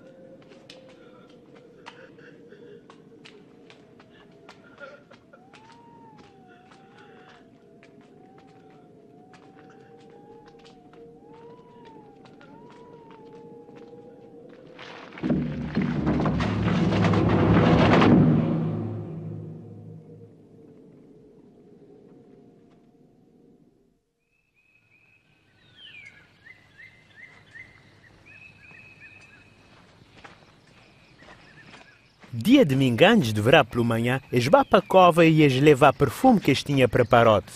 Dia de mingantes deverá pela manhã, eles vão para a cova e eles levar perfume que eles tinham preparado.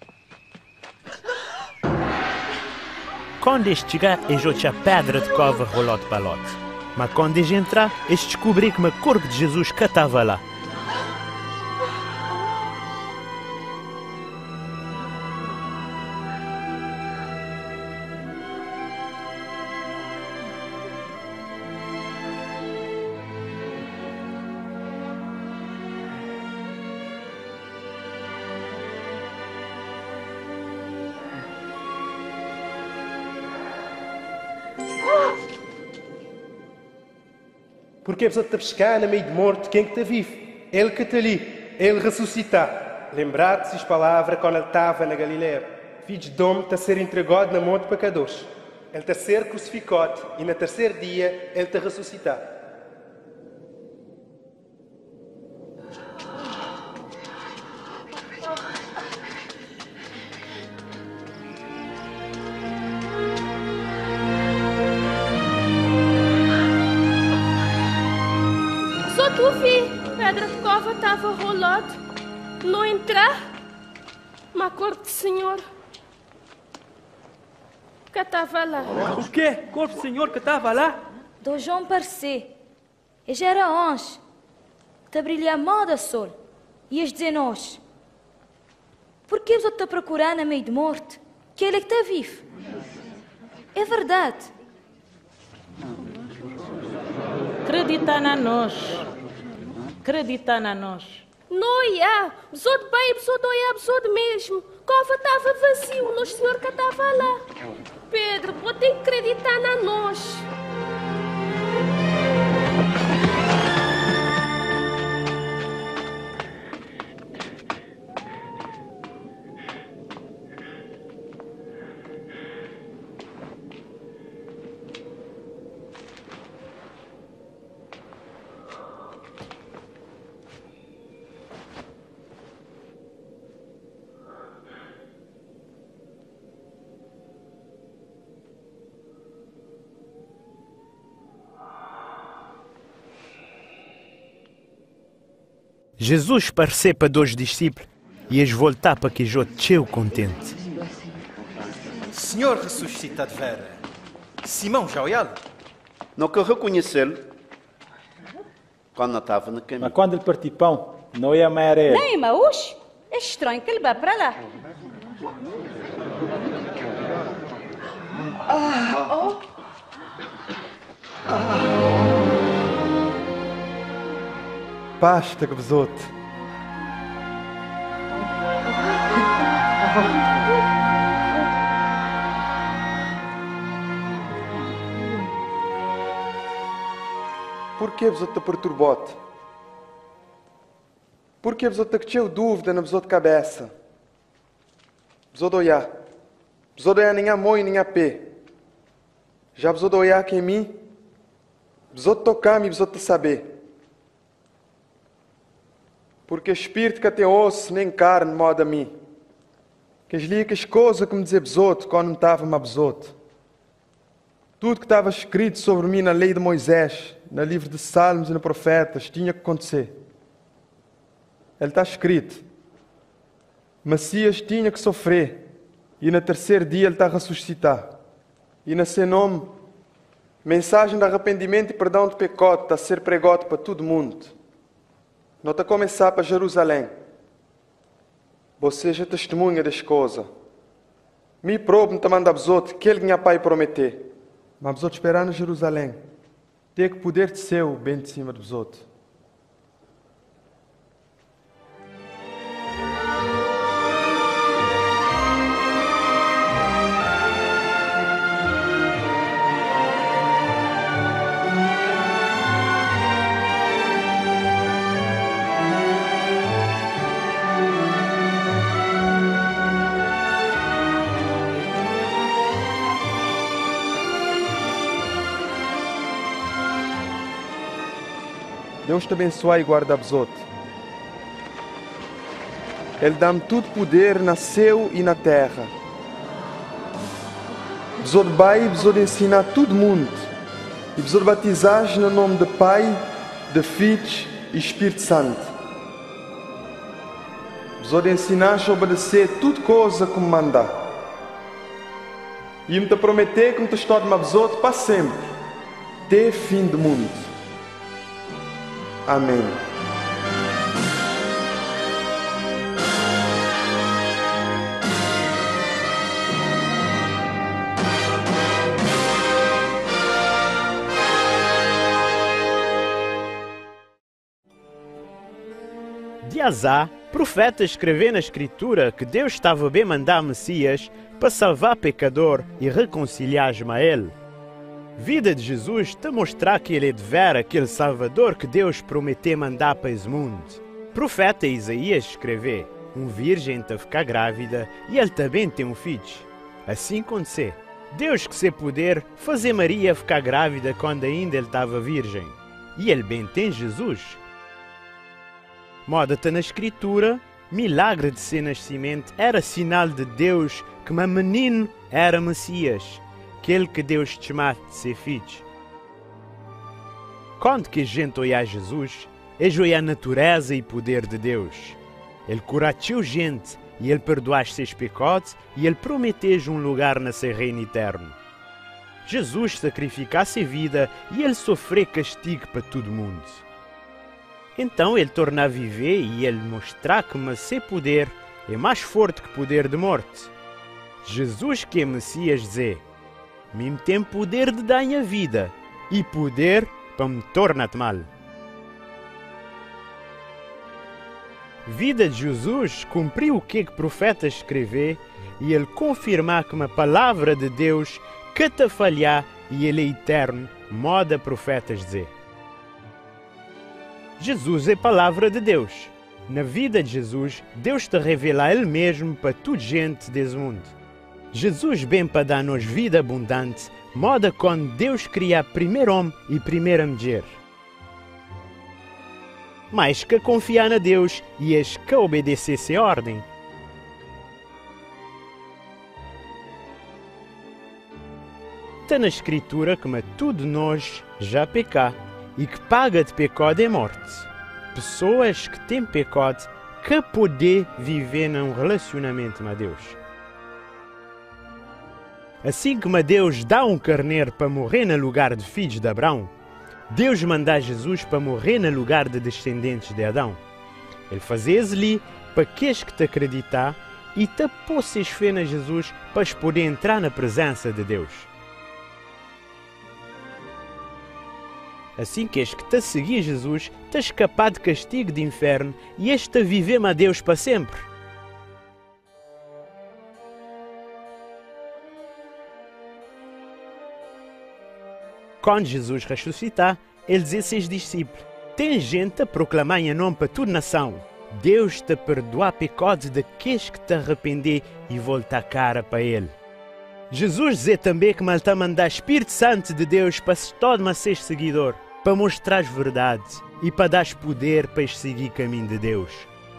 Quando eles chegar, eles acham a pedra de cova rolado para lote. Mas quando eles entrar, eles descobriram que o corpo de Jesus que estava lá. Porque a pessoa está a pescar no meio de morto, quem que está vivo? Ele que está ali, ele ressuscitar. Lembrar-te as palavras quando ele estava na Galileia. Filho de Dom está a ser entregado na mão de pecadores. Ele está a ser crucificado e no terceiro dia ele está a ressuscitar. Só tu vi, pedra de cova estava rolado. Não entrar? Me acordo, senhor. Que estava lá. O quê? Corpo do senhor que estava lá? Do João parecer. E já era anjo. Te brilha mal da sol. E as dizer nós. Por que você está procurando a meio de morte? Que ele é que está vivo. É verdade. Acredita na nós. Acredita na nós. Não é. Besou de bem, besou de olhar, besou de mesmo. Cova estava vazio, nosso senhor que estava lá. Pedro, vou ter que acreditar na nós. Jesus pareceu para 2 discípulos e eles voltar para que eu cheio contente. Senhor ressuscita de vera. Simão já olhou? Não que reconhecê-lo quando não estava no caminho. Mas quando ele partiu pão, não ia mais ele. Nem, Maús. É estranho que ele vá para lá. Basta que besote. Por que besote te perturbote? Por que besote te cheio dúvida na besote cabeça? Besote olhar. Besote olhar nem a mão nem a pé. Já besote olhar que em mim? Besote tocar-me e besote te saber. Porque espírito que tem osso nem carne moda a mim. Que li as coisas que me dizia besoto quando não estava mais besoto. Tudo que estava escrito sobre mim na lei de Moisés, no livro de Salmos e no Profetas, tinha que acontecer. Ele está escrito. Messias tinha que sofrer e no terceiro dia ele está a ressuscitar. E no seu nome, mensagem de arrependimento e perdão de pecado está a ser pregado para todo mundo. Não está a começar para Jerusalém. Você já testemunha das coisas. Me probe, te manda besote, que ele tinha pai prometer. Mas besote esperar no Jerusalém. Tem que poder de seu bem de cima do besote. Deus te abençoe e guarda besote. Ele dá-me todo poder na céu e na terra. Besote vai e besote ensinar todo mundo. E besote batizar no nome do Pai, de Filho e Espírito Santo. Besote ensinar a obedecer tudo coisa que me mandar. E me te prometer que me te estou de besote para sempre, até fim do mundo. Amém. De azar, profeta escreveu na escritura que Deus estava bem mandar Messias para salvar pecador e reconciliar-me a ele. Vida de Jesus te mostrar que ele é de vera aquele Salvador que Deus prometeu mandar para esse mundo. Profeta Isaías escreveu: virgem te ficar grávida e ele também tem um filho. Assim aconteceu. Deus que se poder fazer Maria ficar grávida quando ainda ele estava virgem. E ele bem tem Jesus. Moda-te na escritura, milagre de seu nascimento era sinal de Deus que um menino era Messias, aquele que Deus te chamava de ser filho. Quando que a gente olha Jesus, é a natureza e poder de Deus. Ele curou gente e ele perdoou seus pecados e ele prometeu um lugar no seu reino eterno. Jesus sacrificou sua vida e ele sofreu castigo para todo mundo. Então ele torna a viver e ele mostrar que o seu poder é mais forte que o poder de morte. Jesus que é Messias dizer, me tem poder de dar a vida e poder para me tornar-te mal. Vida de Jesus cumpriu o que o profeta escreveu e ele confirma que uma palavra de Deus que te falhar e ele é eterno, moda profetas dizer. Jesus é a palavra de Deus. Na vida de Jesus, Deus te revela Ele mesmo para toda gente desse mundo. Jesus vem para dar-nos vida abundante, moda quando Deus cria primeiro homem e primeira mulher. Mas que confiar na Deus e és que obedecer a ordem. Está na Escritura que tudo nós já pecá e que paga de pecado é morte. Pessoas que têm pecado que podem viver num relacionamento com Deus. Assim como Deus dá um carneiro para morrer no lugar de filhos de Abraão, Deus manda Jesus para morrer no lugar de descendentes de Adão. Ele fazia ali para aqueles que te acreditar e te posses fé na Jesus para poder entrar na presença de Deus. Assim que és que te seguir Jesus, te escapar de castigo de inferno e és te viver a Deus para sempre. Quando Jesus ressuscitar, ele dizia a seus discípulos, tem gente a proclamar em nome para toda nação. Deus te perdoa pecados daqueles que te arrepender e voltar a cara para Ele. Jesus dizia também que ele está a mandar Espírito Santo de Deus para se tornar seu seguidor, para mostrar as verdades e para dar poder para seguir o caminho de Deus.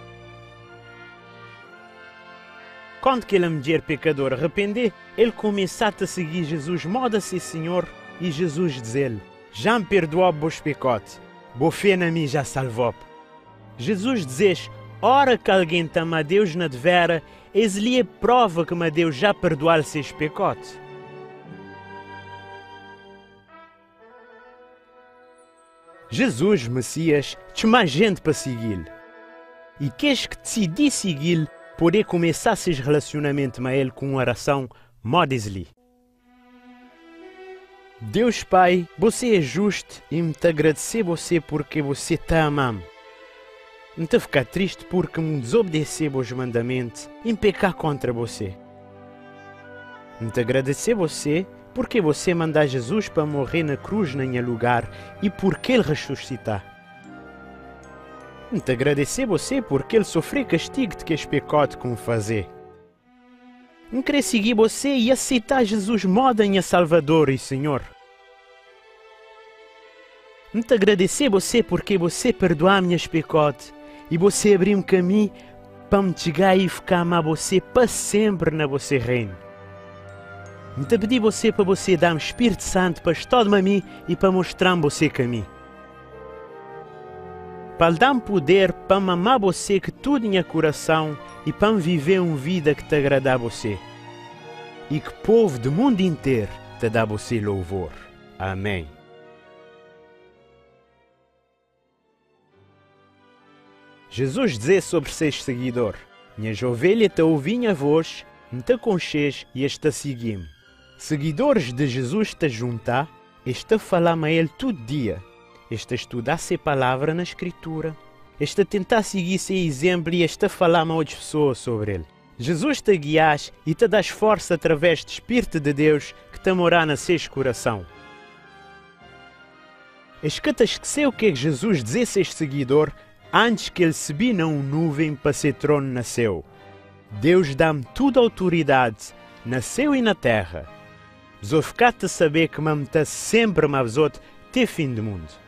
Quando aquela mulher pecadora arrepender, ele começa a seguir Jesus, moda ser Senhor, e Jesus diz-lhe, já me perdoou os pecados, boa fé na mim já salvou. Jesus diz, ora que alguém tama a Deus na devera, eis-lhe a prova que Deus já perdoou os seus pecados. Jesus, Messias, chama gente para segui-lo. E queres que decidi segui-lo, poder começar seus relacionamentos com ele com uma oração, modes-lhe. Deus Pai, você é justo e me te agradecer você porque você te ama. Me te ficar triste porque me desobedecer os mandamentos e pecar contra você. Me te agradecer você porque você manda Jesus para morrer na cruz em lugar e porque ele ressuscitar. Me te agradecer você porque ele sofreu castigo de que és pecado como fazer. Me querer seguir você e aceitar Jesus moda em Salvador e Senhor. Me te agradecer você porque você perdoou meus pecados e você abriu um caminho para me chegar e ficar amar você para sempre na você reino. Me te pedi você para você dar um Espírito Santo para estar a mim e para mostrar-me você caminho. Para dar-me poder para me amar você que tudo em coração e para me viver uma vida que te agrada a você. E que o povo do mundo inteiro te dá a você louvor. Amém. Jesus dizia sobre seus seguidores, minhas ovelhas te ouvem a voz, me te conches e este seguim-me. Seguidores de Jesus te juntar, este falar a ele todo dia, este estudar sua palavra na Escritura, este tentar seguir seu exemplo e este falar a outras pessoas sobre ele. Jesus te guias e te das força através do Espírito de Deus que te morar no seu coração. És que te esqueceu o que Jesus dizia a seus seguidores antes que ele subir na nuvem para ser trono na céu. Deus dá-me toda a autoridade na céu e na terra. Vos ficar a saber que me está sempre mais outro até fim do mundo.